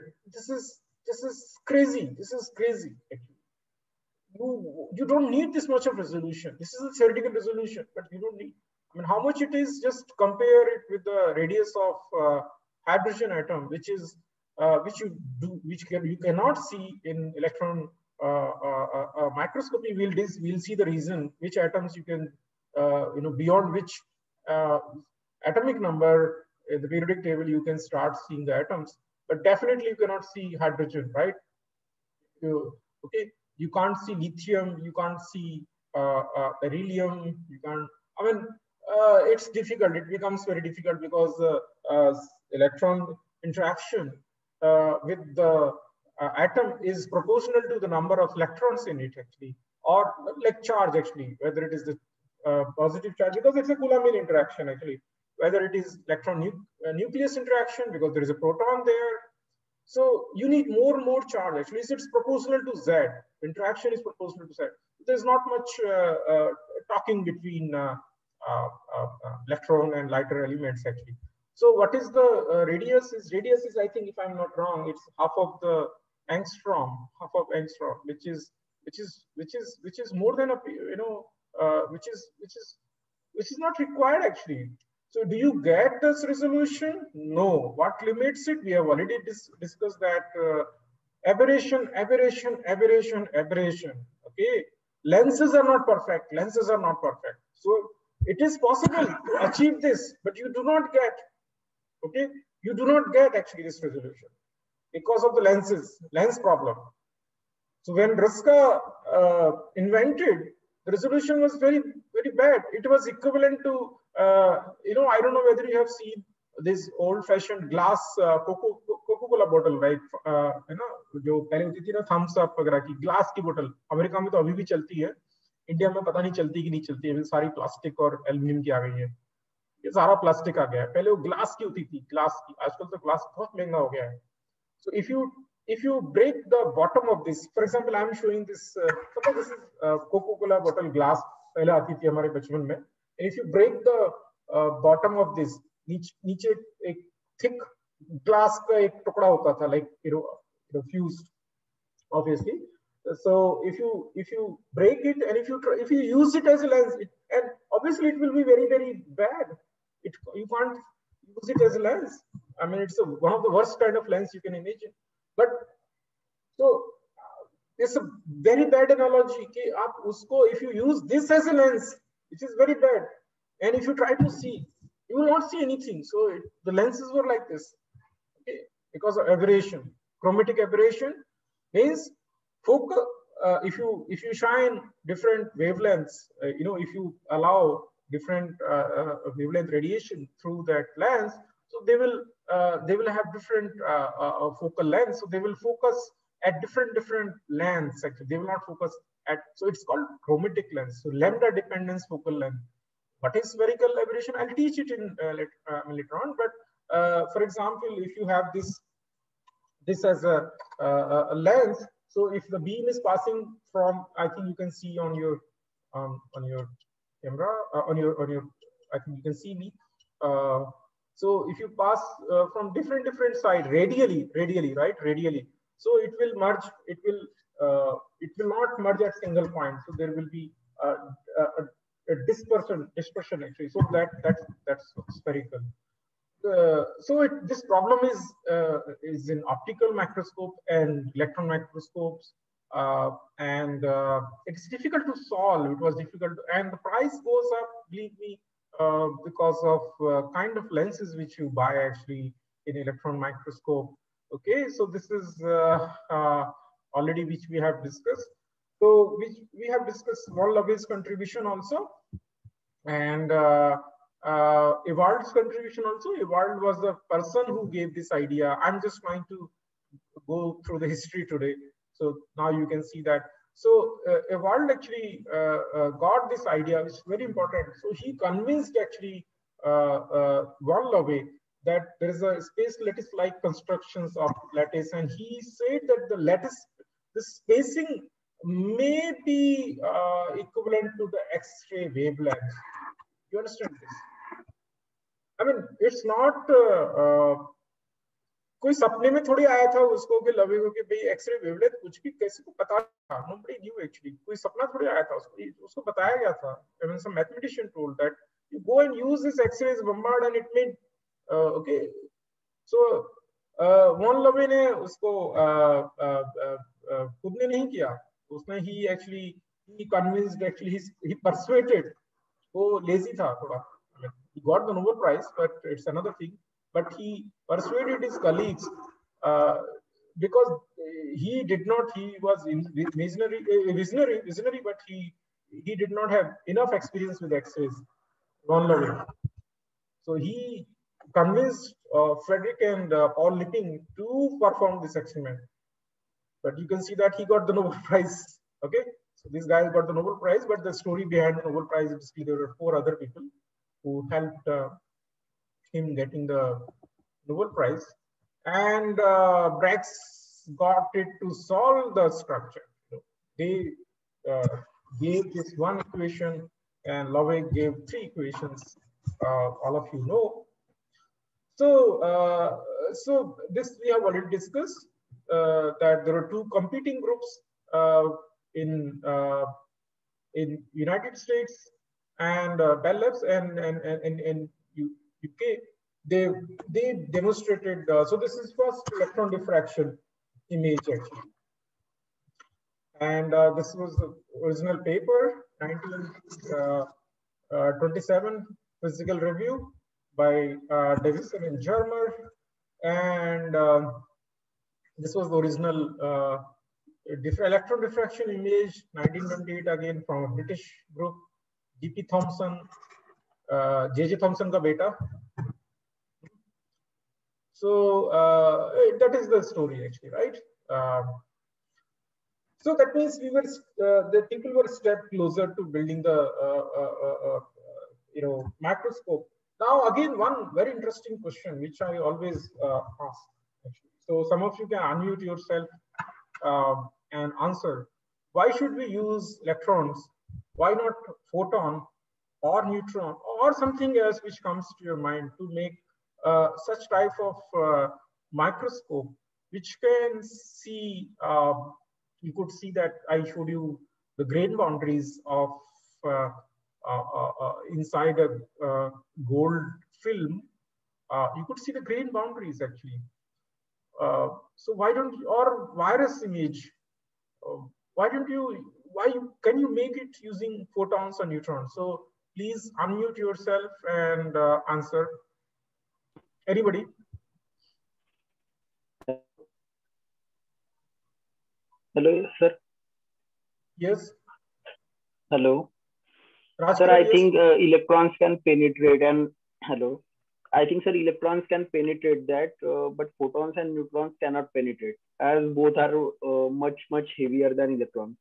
crazy. This is crazy. You don't need this much of resolution. This is a theoretical resolution, but you don't need. I mean, how much it is? Just compare it with the radius of hydrogen atom, which you cannot see in electron microscopy. We'll see the reason which atoms you can beyond which atomic number in the periodic table you can start seeing the atoms, but definitely you cannot see hydrogen, right? Okay, you can't see lithium, you can't see beryllium, you can't. I mean, it's difficult. It becomes very difficult because electron interaction with the atom is proportional to the number of electrons in it actually, or like charge actually, whether it is the positive charge, because it's a Coulombian interaction actually, whether it is electron nucleus interaction because there is a proton there. So you need more and more charge actually. It's proportional to Z. Interaction is proportional to Z. There's not much talking between electron and lighter elements actually. So what is the radius is I think, if I'm not wrong, it's half of the angstrom, which is more than a which is not required actually. So do you get this resolution? No. What limits it? We have already discussed that aberration. Okay, lenses are not perfect. So it is possible to achieve this, but you do not get. Okay, you do not get actually this resolution because of the lens problem. So when Ruska invented, the resolution was very bad. It was equivalent to I don't know whether you have seen this old-fashioned glass Coca-Cola bottle, right? जो पहले होती थी ना Thums up वगैरह की glass की बोतल, America में तो अभी भी चलती है, इंडिया में पता नहीं चलती कि नहीं चलती है, सारी प्लास्टिक और एल्यूमिनियम की आ गई है, ये सारा प्लास्टिक आ गया है, पहले वो ग्लास की होती थी, ग्लास की, आजकल तो ग्लास बहुत महंगा हो गया है. So if you break the bottom of this, for example, I am showing this, suppose this is Coca-Cola bottle glass, पहले आती थी हमारे बचपन में, and if you break the bottom of this, नीचे एक thick glass का एक टुकड़ा होता था, like fused, obviously. So if you break it and if you use it as a lens, and obviously it will be very bad. You can't use it as a lens. I mean, it's one of the worst kind of lens you can imagine. But so it's a very bad analogy. कि आप उसको, if you use this as a lens, which is very bad, and if you try to see, you will not see anything. So the lenses were like this, okay, because of aberration. Chromatic aberration means focus. If you shine different wavelengths, if you allow different wavelength radiation through that lens, so they will have different focal lengths. So they will focus at different lengths. Actually, they will not focus at. So it's called chromatic lens. So lambda dependence focal length. What is spherical aberration? I'll teach it in later on. But for example, if you have this as a lens, so if the beam is passing from, I think you can see on your camera, on your I think you can see me. So if you pass from different side radially, right, radially, so it will merge. It will not merge at single point. So there will be a dispersion actually. So that's spherical. This problem is in optical microscope and electron microscopes, and it's difficult to solve. It was difficult, and the price goes up, believe me, because of kind of lenses which you buy actually in electron microscope. Okay, so this is already which we have discussed. So which we have discussed von Lavé's contribution also, and Ewald's contribution also. Ewald was the person who gave this idea. I'm just trying to go through the history today. So now you can see that. So Ewald actually got this idea, which is very important. So he convinced actually von Lavé that there is a space lattice-like constructions of lattice, and he said that the lattice, the spacing may be equivalent to the X-ray wavelength. You understand this? I mean, it's not. कोई सपने में थोड़ी आया था उसको कि लवे को कि भाई एक्सरे वेवलेंथ कुछ भी कैसे को पता था. Nobody knew actually. कोई सपना थोड़ी आया था उसको बताया गया था. I mean, some mathematician told that you go and use this X-rays bombard and it made okay. So von Lavé ने उसको खुद ने नहीं किया. उसने he convinced actually he persuaded. वो lazy था थोड़ा. He got the Nobel Prize, but it's another thing. But he persuaded his colleagues because he did not. He was visionary, but he did not have enough experience with X-rays. von Lavé. So he convinced Frederick and Paul Lipping to perform this experiment. But you can see that he got the Nobel Prize. Okay, so this guy got the Nobel Prize, but the story behind the Nobel Prize is there were 4 other people who helped him getting the Nobel Prize, and Bragg got it to solve the structure. They gave this one equation, and Lavé gave 3 equations. All of you know. So, so this we have already discussed that there are 2 competing groups in United States and Bell Labs and in UK. They demonstrated. So this is first electron diffraction image actually, and this was the original paper, 1927 Physical Review by Davison and Germer, and this was the original electron diffraction image, 1928, again from a British group, G.P. Thomson, J.J. Thomson ka beta. So that is the story actually, right? So that means we were the people were a step closer to building the microscope. Now again, one very interesting question which I always ask. Actually. So some of you can unmute yourself and answer. Why should we use electrons? Why not photon or neutron or something else which comes to your mind to make such type of microscope which can see you could see that I showed you the grain boundaries of inside a gold film. You could see the grain boundaries actually. So why don't you, or virus image, why don't you, can you make it using photons or neutrons? So please unmute yourself and answer. Anybody? Hello, sir. Yes. Hello. Rajkumar, Sir, I yes. think electrons can penetrate and hello. I think, sir, electrons can penetrate that, but photons and neutrons cannot penetrate, as both are much heavier than electrons.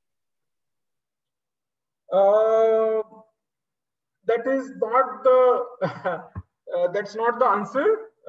That is not the that's not the answer.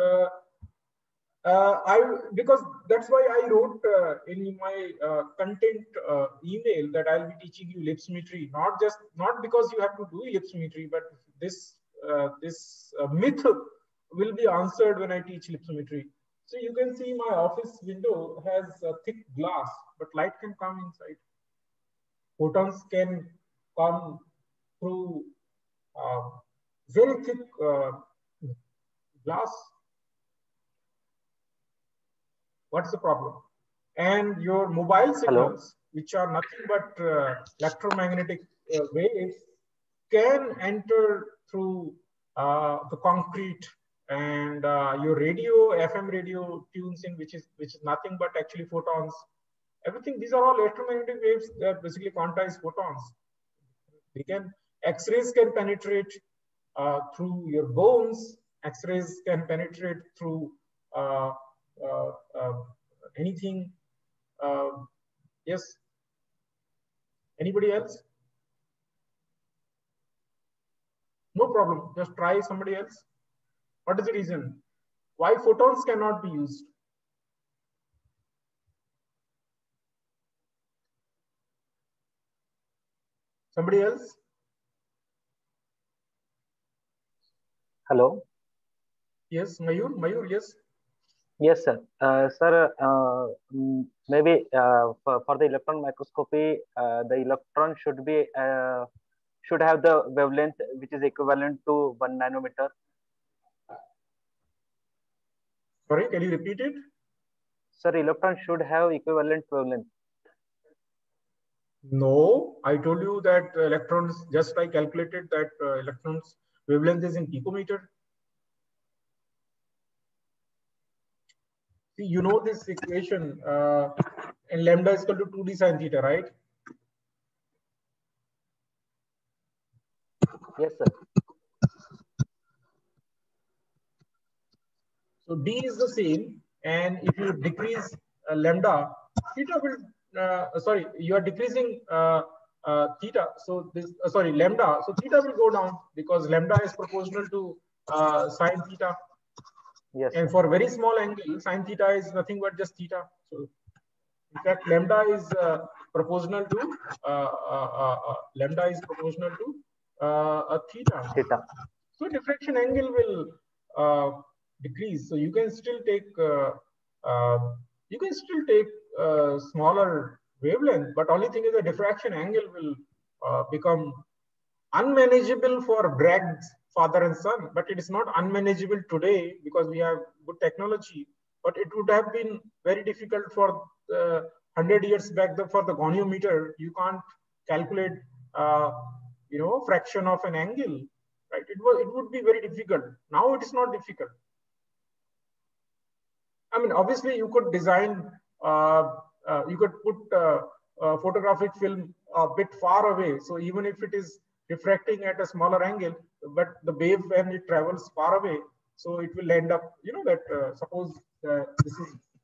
Because that's why I wrote in my content email that I'll be teaching you ellipsometry, not because you have to do ellipsometry, but this myth will be answered when I teach ellipsometry. So you can see my office window has a thick glass, but light can come inside. Photons can come through very thick glass. What's the problem? And your mobile signals, which are nothing but electromagnetic waves, can enter through the concrete, and your radio, FM radio tunes in, which is nothing but actually photons. Everything, these are all electromagnetic waves that basically quantize photons. They can, X-rays can penetrate through your bones. X-rays can penetrate through anything. Yes. Anybody else? No problem. Just try somebody else. What is the reason? Why photons cannot be used? Somebody else? Hello. Yes, Mayur. Mayur, yes. Yes, sir. Sir, maybe for the electron microscopy, the electron should have the wavelength which is equivalent to 1 nanometer. Sorry, can you repeat it? Sir, electron should have equivalent wavelength. No, I told you that electrons, just I calculated that electrons wavelength is in picometer. See, you know this equation, and lambda is equal to 2d sine theta, right? Yes, sir. So d is the same, and if you decrease lambda, theta will, sorry, you are decreasing theta. So this, sorry, lambda. So theta will go down because lambda is proportional to sine theta. Yes. And for very small angle, sine theta is nothing but just theta. So in fact, lambda is proportional to theta. Theta. So diffraction angle will decrease. So you can still take smaller wavelength, but only thing is the diffraction angle will become unmanageable for Bragg's father and son. But it is not unmanageable today because we have good technology. But it would have been very difficult for 100 years back for the goniometer. You can't calculate, fraction of an angle, right? It would be very difficult. Now it is not difficult. I mean, obviously you could design, you could put photographic film a bit far away. So even if it is refracting at a smaller angle, but the wave when it travels far away, so it will end up, suppose this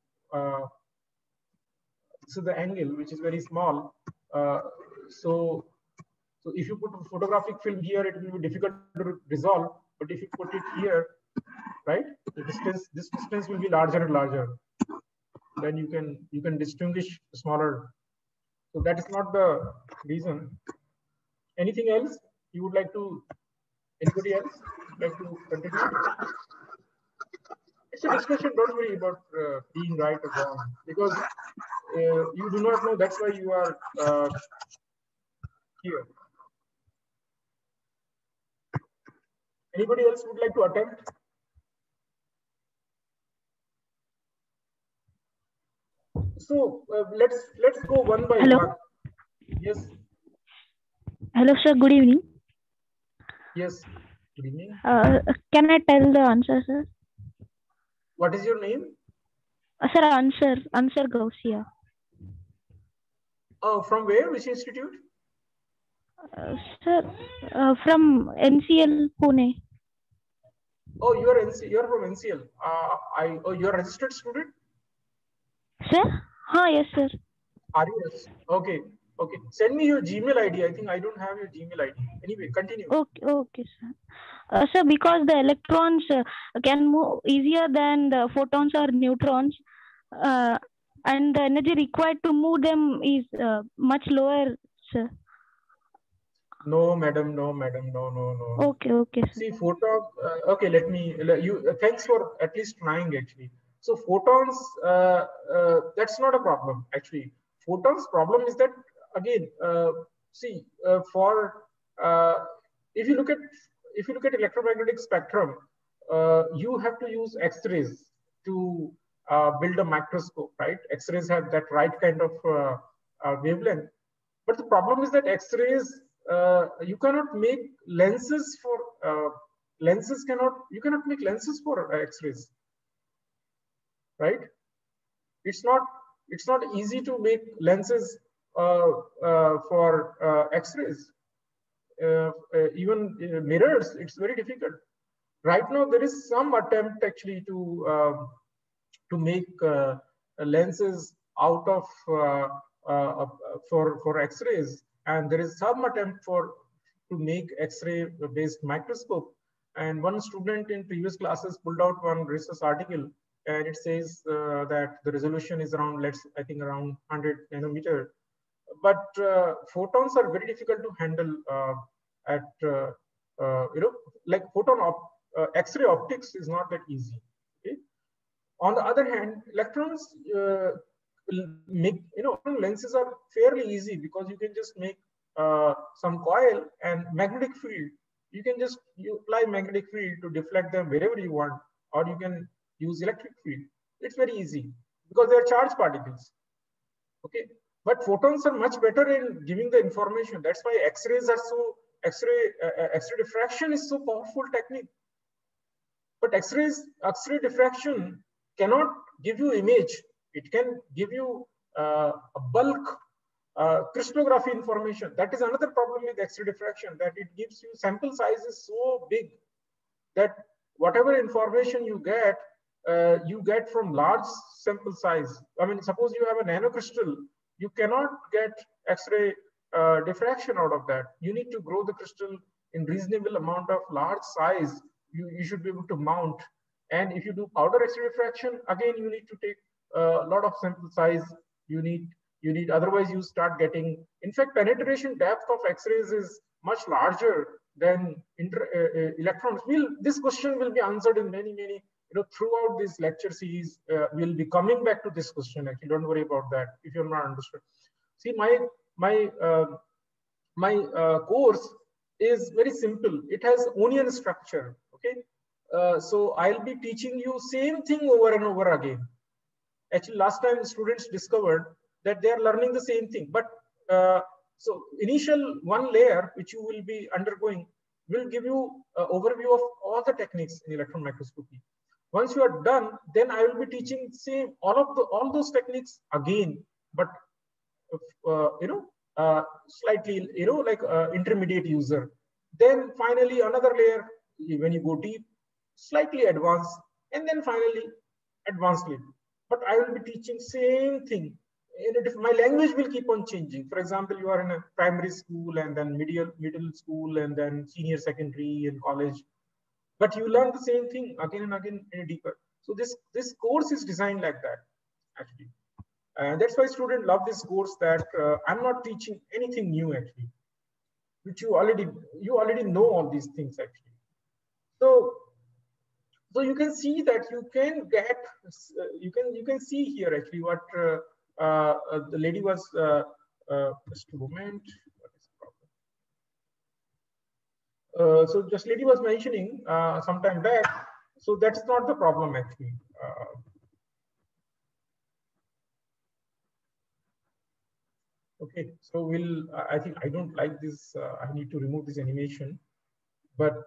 is the angle which is very small. So if you put a photographic film here, it will be difficult to resolve. But if you put it here, right, this distance will be larger and larger. Then you can distinguish smaller. So that is not the reason. Anything else you would like to? Anybody else like to continue? It's a discussion. Don't worry about being right or wrong, because you do not know. That's why you are here. Anybody else would like to attempt? So let's go one by one. Yes. Hello, sir. Good evening. Yes. Good evening. Can I tell the answer, sir? What is your name? Sir, answer Gausia. Oh, from where? Which institute? Sir, from NCL Pune. Oh, you are from NCL. You are a registered student? Sir? Yes, sir. Are you? Okay. Okay. Send me your Gmail ID. I think I don't have your Gmail ID. Anyway, continue. Okay, sir. Sir, because the electrons can move easier than the photons or neutrons, and the energy required to move them is much lower, sir. No, madam. No, madam. No. Okay, sir. See, photon. Okay, thanks for at least trying, actually. So photons, that's not a problem, actually. Photons problem is that, again, see, if you look at electromagnetic spectrum, you have to use X-rays to build a microscope, right? X-rays have that right kind of wavelength. But the problem is that X-rays, you cannot make lenses for you cannot make lenses for X-rays, right? It's not easy to make lenses for X-rays. Even mirrors, it's very difficult. Right now, there is some attempt actually to make lenses out of for X-rays, and there is some attempt to make X-ray based microscope. And one student in previous classes pulled out one research article, and it says that the resolution is around, I think around 100 nanometer. But photons are very difficult to handle at like X-ray optics is not that easy. Okay? On the other hand, electrons lenses are fairly easy because you can just make some coil and magnetic field. You can just apply magnetic field to deflect them wherever you want, or you can use electric field. It's very easy because they are charged particles. Okay, but photons are much better in giving the information. That's why X-rays are so X-ray diffraction is so powerful technique. But X-ray diffraction cannot give you image. It can give you a bulk crystallography information. That is another problem with X-ray diffraction, that it gives you sample size is so big that whatever information you get from large sample size. I mean, suppose you have a nanocrystal, you cannot get X-ray diffraction out of that. You need to grow the crystal in reasonable amount of large size. You should be able to mount. And if you do powder X-ray diffraction, again, you need to take a lot of sample size. You need, otherwise you start getting, in fact, penetration depth of X-rays is much larger than electrons. This question will be answered in many, throughout this lecture series. We'll be coming back to this question. Actually, don't worry about that if you're not understood. See, my course is very simple. It has onion structure. Okay, so I'll be teaching you same thing over and over again. Actually, last time students discovered that they are learning the same thing, but so initial one layer which you will be undergoing will give you an overview of all the techniques in electron microscopy. Once you are done, then I will be teaching all those techniques again, but slightly like intermediate user. Then finally another layer when you go deep, slightly advanced, and then finally advanced level. But I will be teaching same thing. My language will keep on changing. For example, you are in a primary school and then middle school and then senior secondary and college, but you learn the same thing again and again in a deeper. So this course is designed like that, actually. And that's why students love this course, that I'm not teaching anything new, actually, which you already know all these things, actually. So you can see that you can see here actually what the lady was just a moment. What is the problem? So just lady was mentioning some time back. So that's not the problem actually. Okay, so we'll. I think I don't like this. I need to remove this animation, but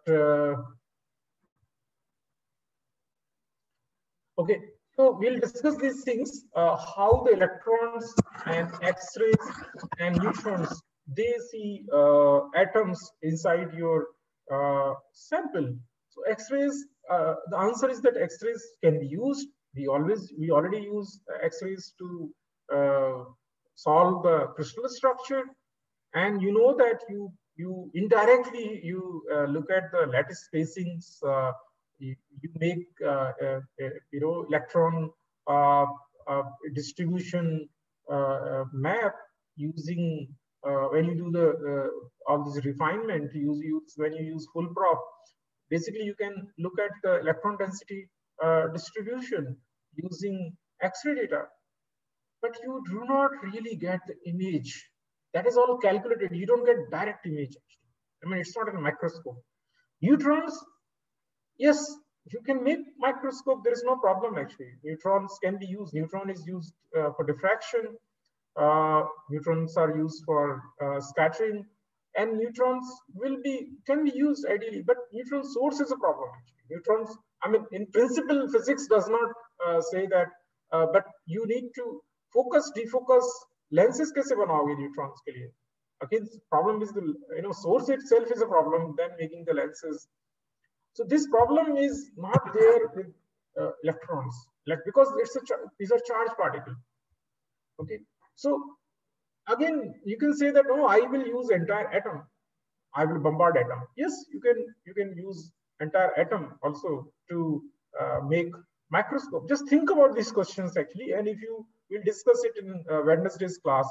okay. So we'll discuss these things. How the electrons and X-rays and neutrons they see atoms inside your sample. So X-rays. The answer is that X-rays can be used. We already use X-rays to solve the crystal structure, and you know that you indirectly you look at the lattice spacings. You make electron distribution map using when you do the all this refinement. When you use full prop. Basically, you can look at the electron density distribution using X-ray data. But you do not really get the image. That is all calculated. You don't get direct image. I mean, it's not in a microscope. Neutrons, yes, you can make microscope. There is no problem actually. Neutrons can be used. Neutron is used for diffraction. Neutrons are used for scattering, and neutrons can be used ideally. But neutron source is a problem. Actually. Neutrons, I mean, in principle, physics does not say that, but you need to focus, defocus, lenses कैसे बनाओगे neutrons के लिए? Again, problem is the source itself is a problem. Then making the lenses. So this problem is not there with electrons, because these are charged particles. Okay, so again you can say that no, I will use entire atom. I will bombard atom. Yes, you can use entire atom also to make microscope. Just think about these questions actually, and if you will discuss it in Wednesday's class.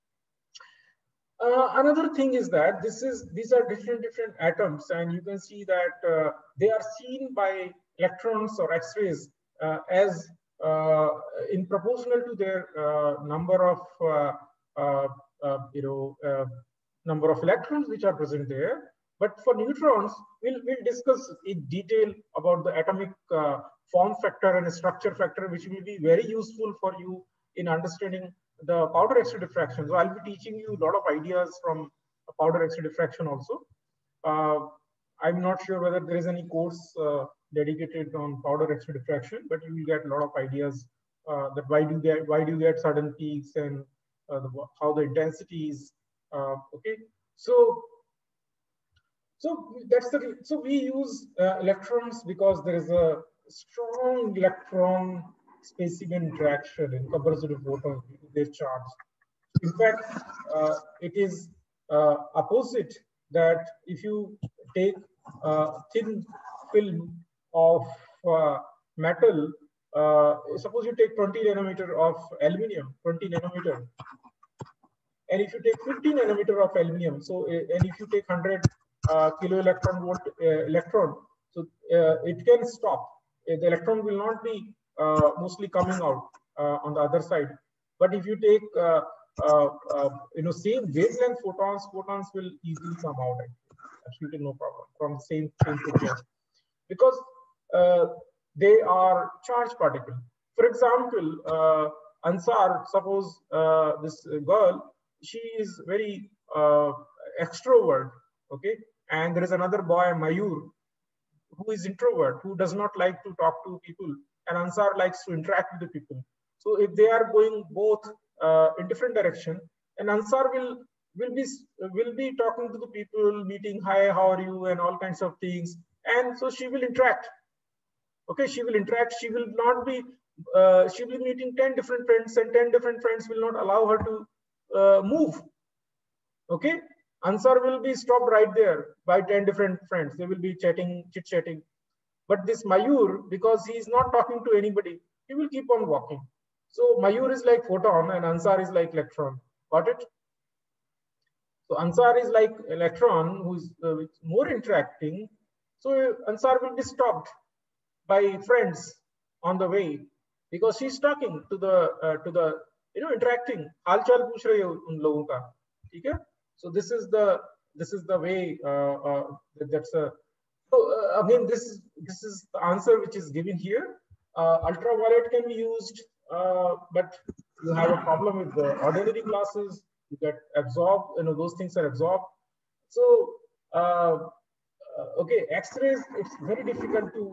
Another thing is that these are different atoms, and you can see that they are seen by electrons or X-rays as in proportional to their number of electrons which are present there. But for neutrons, we'll discuss in detail about the atomic form factor and structure factor, which will be very useful for you in understanding the powder X-ray diffraction. So I'll be teaching you a lot of ideas from powder X-ray diffraction also. I'm not sure whether there is any course dedicated on powder X-ray diffraction, but you will get a lot of ideas that why do you get sudden peaks and how the intensity is. Okay, so we use electrons because there is a strong electron spacing interaction in comparison to photons due to their charge. In fact, it is opposite, that if you take a thin film of metal, suppose you take 20 nanometer of aluminium, 20 nanometer, and if you take 50 nanometer of aluminium, so and if you take 100 kilo electron volt electron, so it can stop. The electron will not be mostly coming out on the other side. But if you take same wavelength photons will easily come out. Absolutely no problem from the same frequency, because they are charged particles. For example, Ansar, suppose this girl, she is very extrovert, okay, and there is another boy, Mayur, who is introvert, who does not like to talk to people, and Ansar likes to interact with the people. So if they are going both in different direction, and Ansar will be talking to the people, meeting, hi, how are you, and all kinds of things, and so she will interact. Okay, she will interact. She will not be. She will be meeting 10 different friends, and 10 different friends will not allow her to move. Okay, Ansar will be stopped right there by 10 different friends. They will be chit-chatting. But this Mayur, because he is not talking to anybody, he will keep on walking. So Mayur is like photon and Ansar is like electron. Got it? So Ansar is like electron who is more interacting. So Ansar will be stopped by friends on the way because she's talking to the interacting, हालचाल पूछ रही हो उन लोगों का, ठीक है? So this is the way that's a. So again, this is the answer which is given here. Ultraviolet can be used, but you have a problem with the ordinary glasses. You get absorbed. Those things are absorbed. So okay, X-rays, it's very difficult to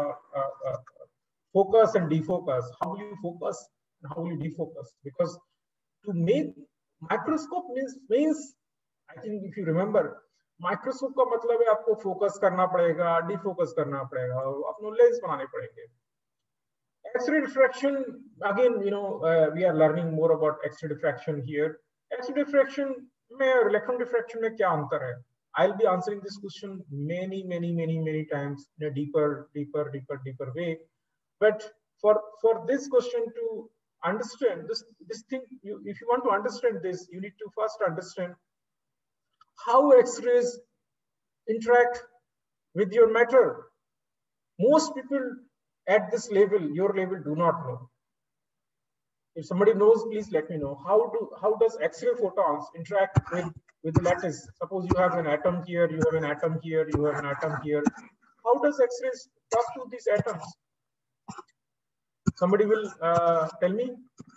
focus and defocus. How will you focus and how will you defocus? Because to make microscope means I think if you remember, microscope का मतलब है आपको focus करना पड़ेगा, defocus करना पड़ेगा, अपने lens बनाने पड़ेंगे. X-ray diffraction, again, we are learning more about X-ray diffraction here. X-ray diffraction में और electron diffraction में क्या अंतर है? I'll be answering this question many times in a deeper way. But for this question to understand this thing, if you want to understand this, you need to first understand how X-rays interact with your matter. Most people at this level, your level, do not know. If somebody knows, please let me know. How does X-ray photons interact with the lattice? Suppose you have an atom here, you have an atom here, you have an atom here. How does X-rays talk to these atoms? Somebody will tell me.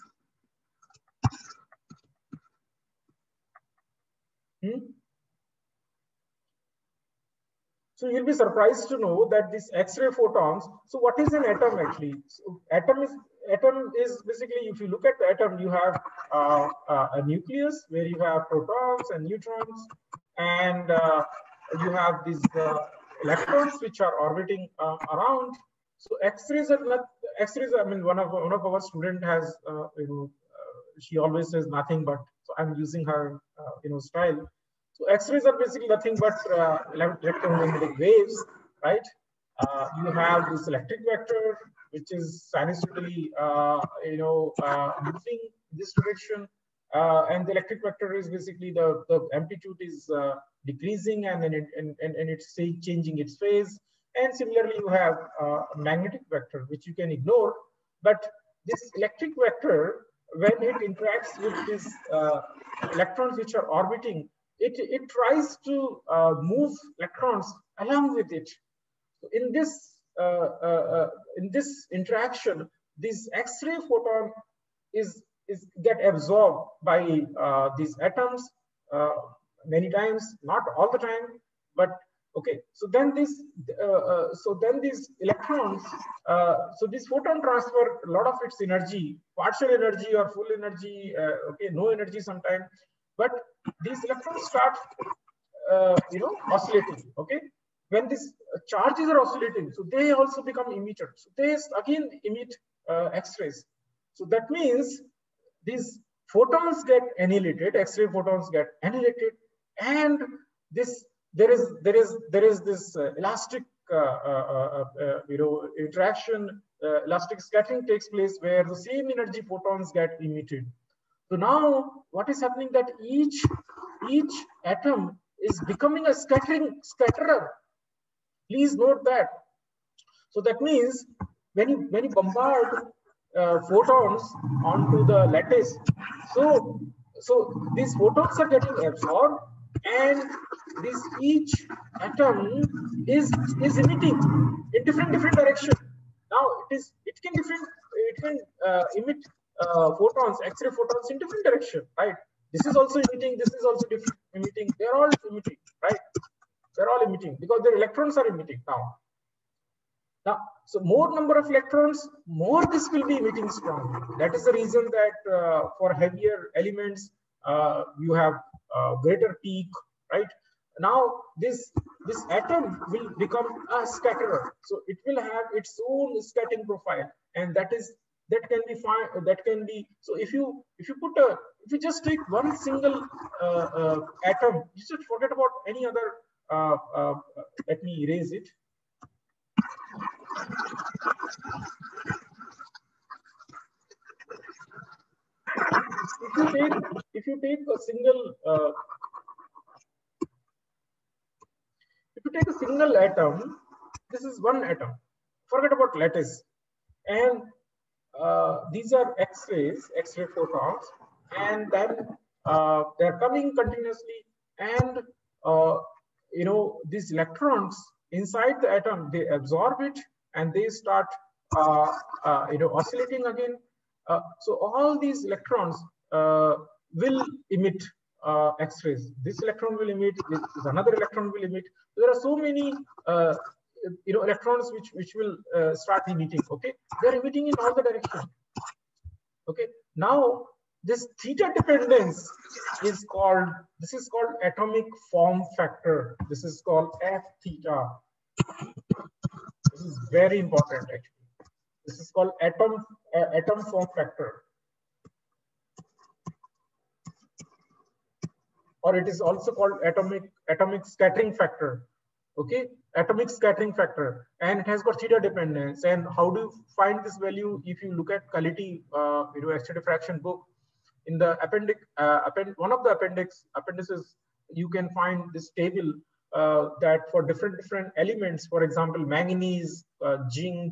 So you'll be surprised to know that these X-ray photons. So what is an atom actually? So atom is basically, if you look at the atom, you have a nucleus where you have protons and neutrons, and you have these electrons which are orbiting around. So X-rays are not X-rays. I mean, one of our student has she always says nothing but. So I'm using her style. So X-rays are basically nothing but electromagnetic waves, right? You have this electric vector, which is sinusoidally, moving this direction, and the electric vector is basically the amplitude is decreasing, and then it's changing its phase. And similarly, you have a magnetic vector, which you can ignore. But this electric vector, when it interacts with these electrons which are orbiting, it tries to move electrons along with it. So in this interaction, this X-ray photon is get absorbed by these atoms many times, not all the time, but okay. So then these electrons, so this photon transfer a lot of its energy, partial energy or full energy, okay, no energy sometimes. But these electrons start, oscillating. Okay, when these charges are oscillating, so they also become emitters. So they again emit X-rays. So that means these photons get annihilated. X-ray photons get annihilated, and there is this elastic, interaction. Elastic scattering takes place where the same energy photons get emitted. So now what is happening that each atom is becoming a scatterer. Please note that. So that means when you bombard photons onto the lattice, so these photons are getting absorbed, and each atom is emitting in different direction. Now it can emit photons, X-ray photons in different direction, right? This is also emitting, this is also emitting. They're all emitting, right? They're all emitting because their electrons are emitting now. So more number of electrons, more this will be emitting strongly. That is the reason that for heavier elements, you have greater peak, right? Now this atom will become a scatterer. So it will have its own scattering profile, and that can be fine. That can be, so if you just take one single atom, you just forget about any other. Let me erase it. If you take a single atom, this is one atom. Forget about lattice, and these are X-rays, X-ray photons, and then they're coming continuously, and these electrons inside the atom, they absorb it and they start oscillating again. So all these electrons will emit X-rays. This electron will emit, this another electron will emit. So there are so many electrons which will start emitting. Okay, they're emitting in all the directions. Okay, now this theta dependence is called, this is called atomic form factor. This is called F theta. This is very important actually. This is called atom form factor, or it is also called atomic scattering factor. Okay, atomic scattering factor, and it has got theta dependence. And how do you find this value? If you look at Kaliti, X-ray diffraction book, in the appendix, one of the appendices, you can find this table that for different elements, for example, manganese, zinc,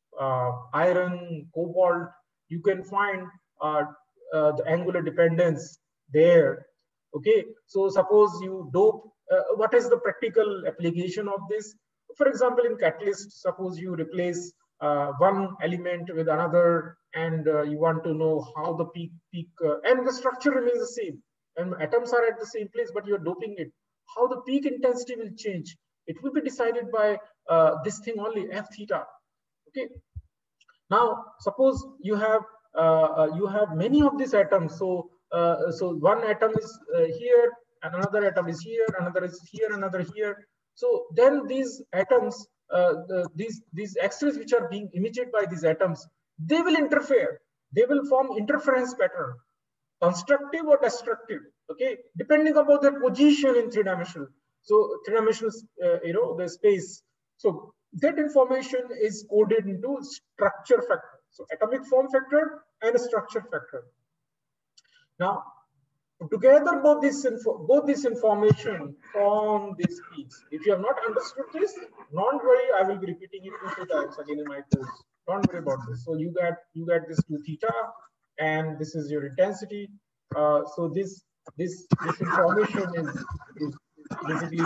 iron, cobalt, you can find the angular dependence there. Okay, so suppose you dope. What is the practical application of this? For example, in catalyst, suppose you replace one element with another, and you want to know how the peak and the structure remains the same, and atoms are at the same place, but you're doping it. How the peak intensity will change? It will be decided by this thing only, F theta. Okay. Now, suppose you have many of these atoms. So one atom is here, and another atom is here, another is here, another here. So then these atoms, these X-rays which are being emitted by these atoms, they will interfere. They will form interference pattern, constructive or destructive. Okay, depending upon their position in three-dimensional. So three-dimensional, the space. So that information is coded into structure factor. So atomic form factor and a structure factor. Now, together both this information from these peaks. If you have not understood this, don't worry. I will be repeating it 2 times again in my course. Don't worry about this. So you get this 2 theta, and this is your intensity. So this information is basically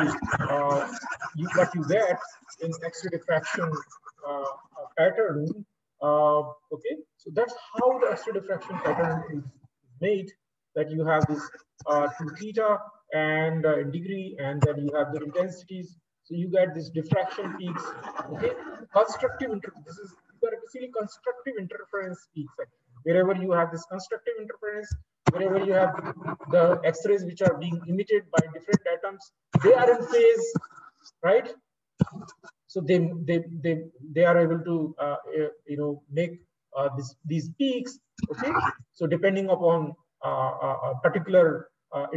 what you get in X-ray diffraction pattern. Okay, so that's how the X-ray diffraction pattern is made. That you have this 2 theta and in degree, and then you have the intensities. So you get this diffraction peaks. Okay, constructive this is basically constructive interference peaks. Wherever you have this constructive interference, wherever you have the X-rays which are being emitted by different atoms, they are in phase, right? So they are able to make these peaks. Okay, so depending upon a particular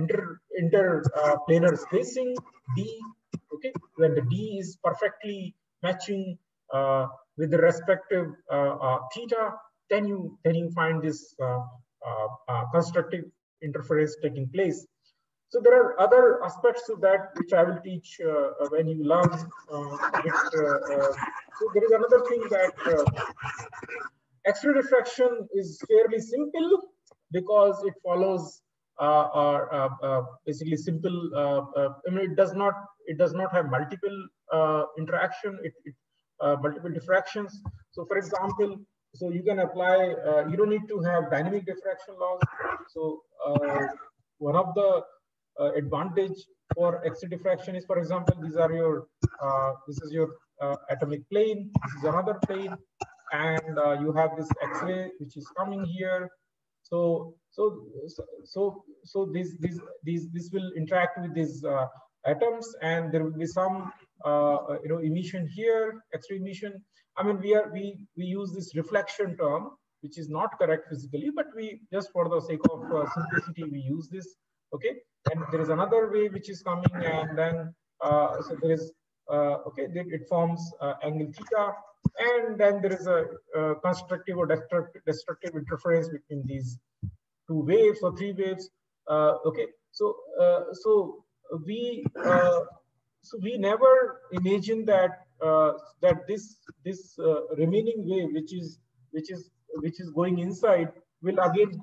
interplanar spacing D. Okay, when the D is perfectly matching with the respective theta, then you find this constructive interference taking place. So there are other aspects to that which I will teach when you learn it. So there is another thing that X-ray diffraction is fairly simple because it follows basically simple. I mean, it does not have multiple interaction. Multiple diffractions. So, for example, so you can apply. You don't need to have dynamic diffraction laws. So one of the advantage for X-ray diffraction is, for example, these are your this is your atomic plane. This is another plane, and you have this X-ray which is coming here. So this will interact with these atoms, and there will be some emission here, X-ray emission. I mean, we use this reflection term, which is not correct physically, but we just for the sake of simplicity we use this. Okay, and there is another way which is coming, and then so there is okay, it forms angle theta, and then there is a constructive or destructive interference between these 2 waves or 3 waves. Okay, so we never imagine that that this remaining wave, which is which is going inside will again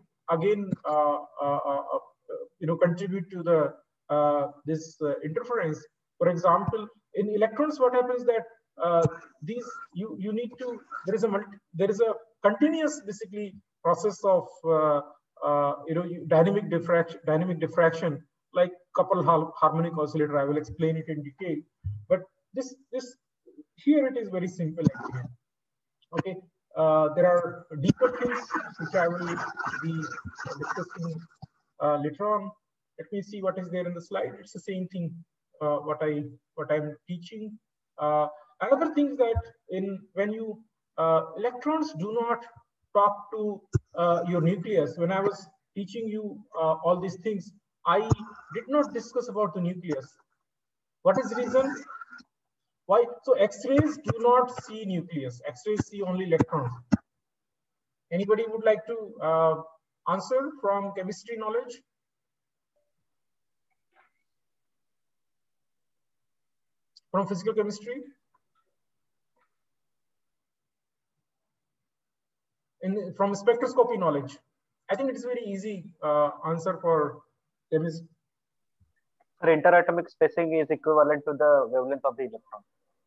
contribute to the this interference. For example, in electrons, what happens that these you need to there is a continuous basically process of dynamic diffraction, like couple harmonic oscillator. I will explain it in detail, but this here it is very simple actually. Okay, there are deeper things which I will be discussing later on. Let me see what is there in the slide. It's the same thing what I'm teaching. Another thing is that when you electrons do not talk to your nucleus. When I was teaching you all these things, I did not discuss about the nucleus. What is the reason? Why? So X-rays do not see nucleus. X-rays see only electrons. Anybody would like to answer from chemistry knowledge? From physical chemistry? From spectroscopy knowledge? I think it is very easy answer for chemistry. Interatomic spacing is equivalent to the wavelength of the electron.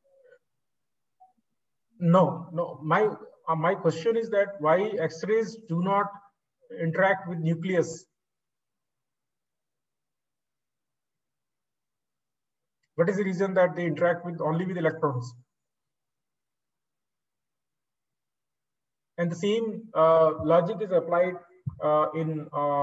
No. My question is that why X-rays do not interact with nucleus? What is the reason that they interact only with electrons? And the same logic is applied in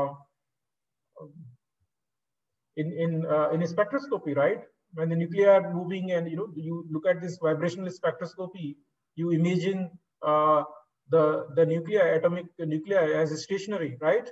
spectroscopy, right? When the nuclei are moving, and you look at this vibrational spectroscopy, you imagine the nuclei, atomic nuclei, as stationary, right?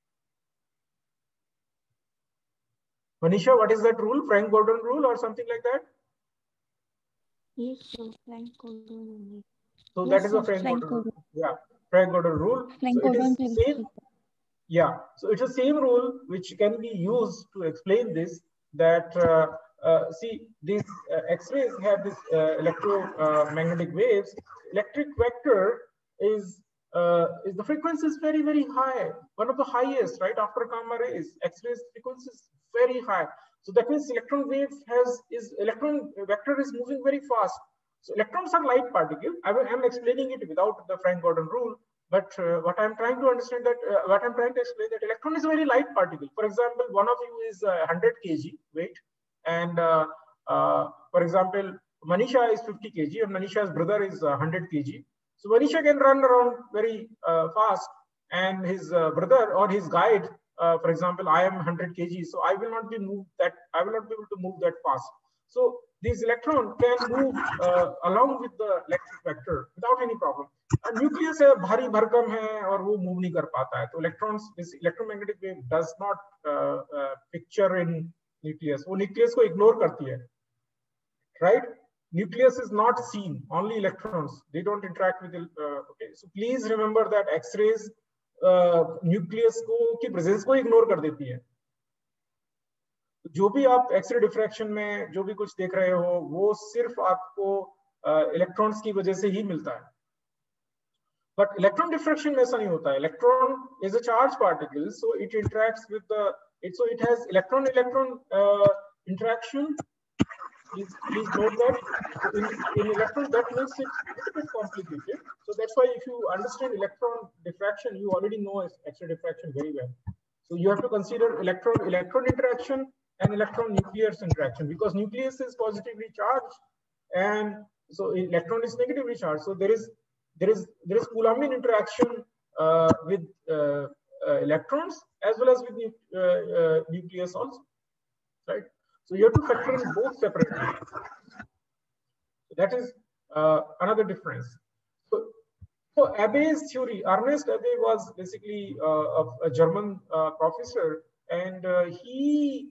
Manisha, what is that rule? Frank-Gordon rule or something like that? Yes, sir. Frank-Gordon rule. So yes, that is a Frank-Gordon rule. Yeah, Frank-Gordon rule. Frank-Gordon so it is same. Yeah, so it's the same rule which can be used to explain this. That see, these X-rays have this electromagnetic waves. Electric vector is the frequency is very, very high, one of the highest, right after gamma rays. X-rays frequency is very high. So that means electron vector is moving very fast. So electrons are light particle. I'm explaining it without the Frank-Gordon rule. But what I'm trying to understand that what I'm trying to explain that electron is a very light particle. For example, one of you is 100 kg weight, and for example, Manisha is 50 kg, and Manisha's brother is 100 kg. So Manisha can run around very fast, and his brother or his guide, for example, I am 100 kg, so I will not be able to move that fast. So these electrons can move along with the electric vector without any problem. Nucleus है भारी भरकम है और वो move नहीं कर पाता है. तो electrons, this electromagnetic wave does not picture in nucleus. वो nucleus को ignore करती है, right? Nucleus is not seen, only electrons. They don't interact with the. Okay, so please remember that X-rays nucleus की presence को ignore कर देती है. जो भी आप एक्सरे डिफ्रैक्शन में जो भी कुछ देख रहे हो, वो सिर्फ आपको इलेक्ट्रॉन्स की वजह से ही मिलता है. बट इलेक्ट्रॉन डिफ्रैक्शन में ऐसा नहीं होता है. Electron is a charge particle, so it interacts with so it has electron interaction. Please note that in electron, that makes it a little bit complicated. So that's why if you understand electron diffraction, you already know X-ray diffraction very well. So you have to consider electron interaction and electron nucleus interaction, because nucleus is positively charged and so electron is negatively charged. So there is Coulombian interaction with electrons as well as with nucleus also, right? So you have to factor in both separately. So that is another difference. So Abbe's theory, Ernest Abbe was basically a German professor, and he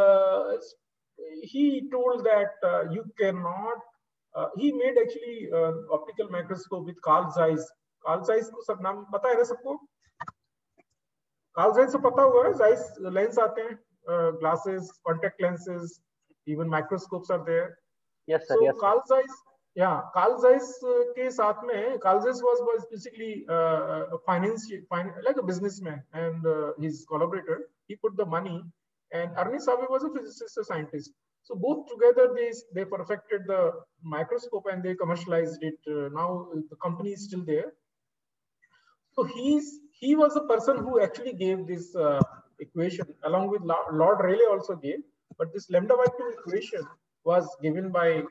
told that you cannot. He made actually optical microscope with Carl Zeiss. Carl Zeiss को सब नाम पता है ना सबको? Carl Zeiss को पता हुआ है? Zeiss lens आते हैं, glasses, contact lenses, even microscopes are there. Yes, sir. So yes, Carl Zeiss, Yeah, Carl Zeiss के साथ में, Carl Zeiss was basically a like a businessman, and his collaborator, he put the money, and Ernest Sabe was a physicist, a scientist. So both together they perfected the microscope and they commercialized it. Now the company is still there. So he was the person who actually gave this equation, along with Lord Rayleigh also gave. But this lambda by 2 equation was given by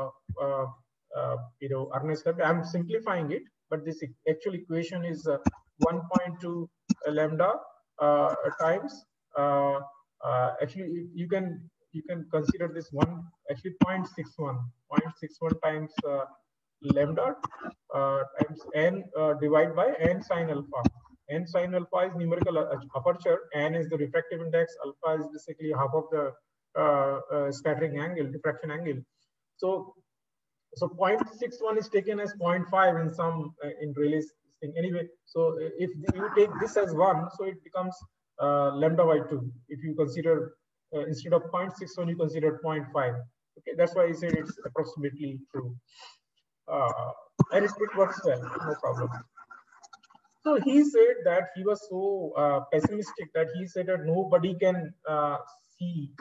Ernest Lambda. I'm simplifying it, but this actual equation is 1.2 lambda times. Actually, you can consider this one actually 0.61 times lambda times n divided by n sine alpha. N sine alpha is numerical aperture, n is the refractive index, alpha is basically half of the scattering angle, diffraction angle. So 0.61 is taken as 0.5 in some in Rayleigh's thing. Anyway, so if you take this as 1, so it becomes lambda by 2. If you consider instead of 0.61, you consider 0.5. Okay, that's why I said it's approximately true. And it works well, no problem. So he said that he was so pessimistic that he said that nobody can see,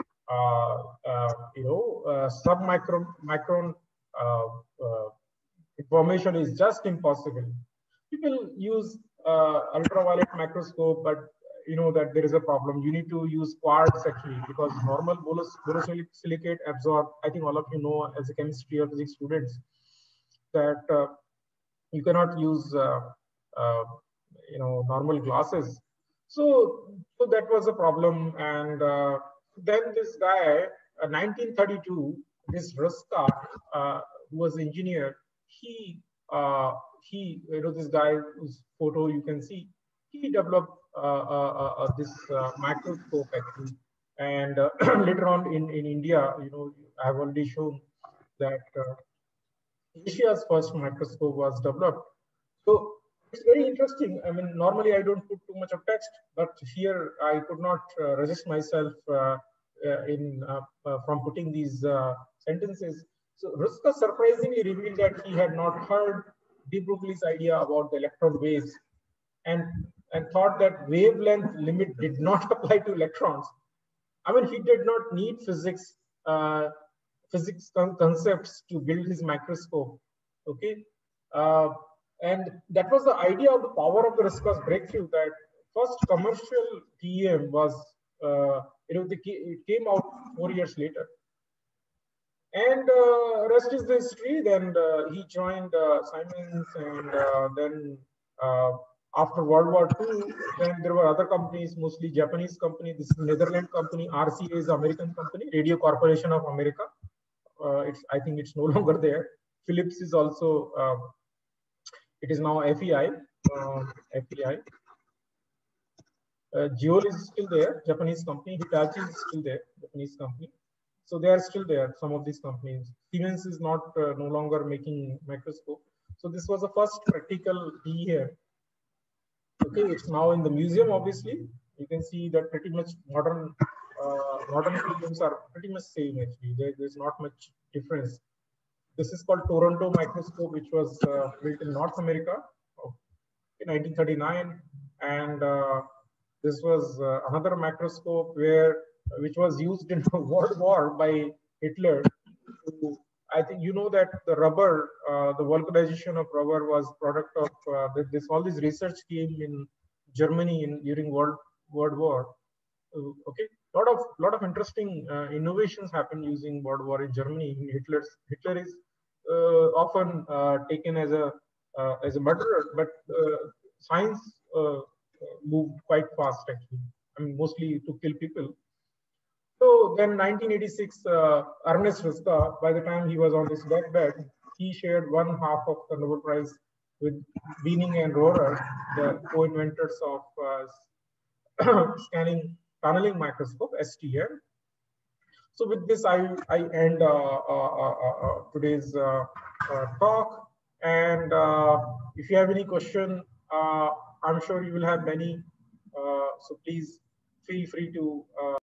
submicron information is just impossible. People use ultraviolet microscope, but you know that there is a problem. You need to use quartz actually, because normal borosilicate absorb. I think all of you know as a chemistry or physics students that you cannot use normal glasses. So that was a problem. And then this guy, 1932, this Ruska, who was engineer, this guy whose photo you can see, he developed this microscope actually. And later on in India, I've already shown that Asia's first microscope was developed. So it's very interesting. I mean, normally I don't put too much of text, but here I could not resist myself from putting these sentences. So Ruska surprisingly revealed that he had not heard de Broglie's idea about the electron waves, and thought that wavelength limit did not apply to electrons. I mean, he did not need physics concepts to build his microscope. Okay. And that was the idea of the power of the Ruska's breakthrough, that first commercial TEM was, it came out 4 years later. And rest is the history. Then he joined Siemens, and then after World War II, then there were other companies, mostly Japanese company. This is Netherlands company. RCA is American company, Radio Corporation of America. I think it's no longer there. Philips is also, it is now FEI. Geol is still there, Japanese company. Hitachi is still there, Japanese company. So they are still there, some of these companies. Siemens is not no longer making microscope. So this was the first practical DE here. Okay, it's now in the museum, obviously. You can see that pretty much modern mediums are pretty much same actually. There's not much difference. This is called Toronto microscope, which was built in North America in 1939. And this was another microscope which was used in World War by Hitler. I think you know that the rubber, the vulcanization of rubber was product of all this research came in Germany during World War. Okay, lot of interesting innovations happened using World War in Germany. Hitler is often taken as a murderer, but science moved quite fast actually. I mean, mostly to kill people. So then 1986, Ernest Ruska, by the time he was on his deathbed, he shared one half of the Nobel Prize with Wiening and Rohrer, the co-inventors of scanning tunneling microscope, STM. So with this, I end today's talk. And if you have any question, I'm sure you will have many. So please feel free to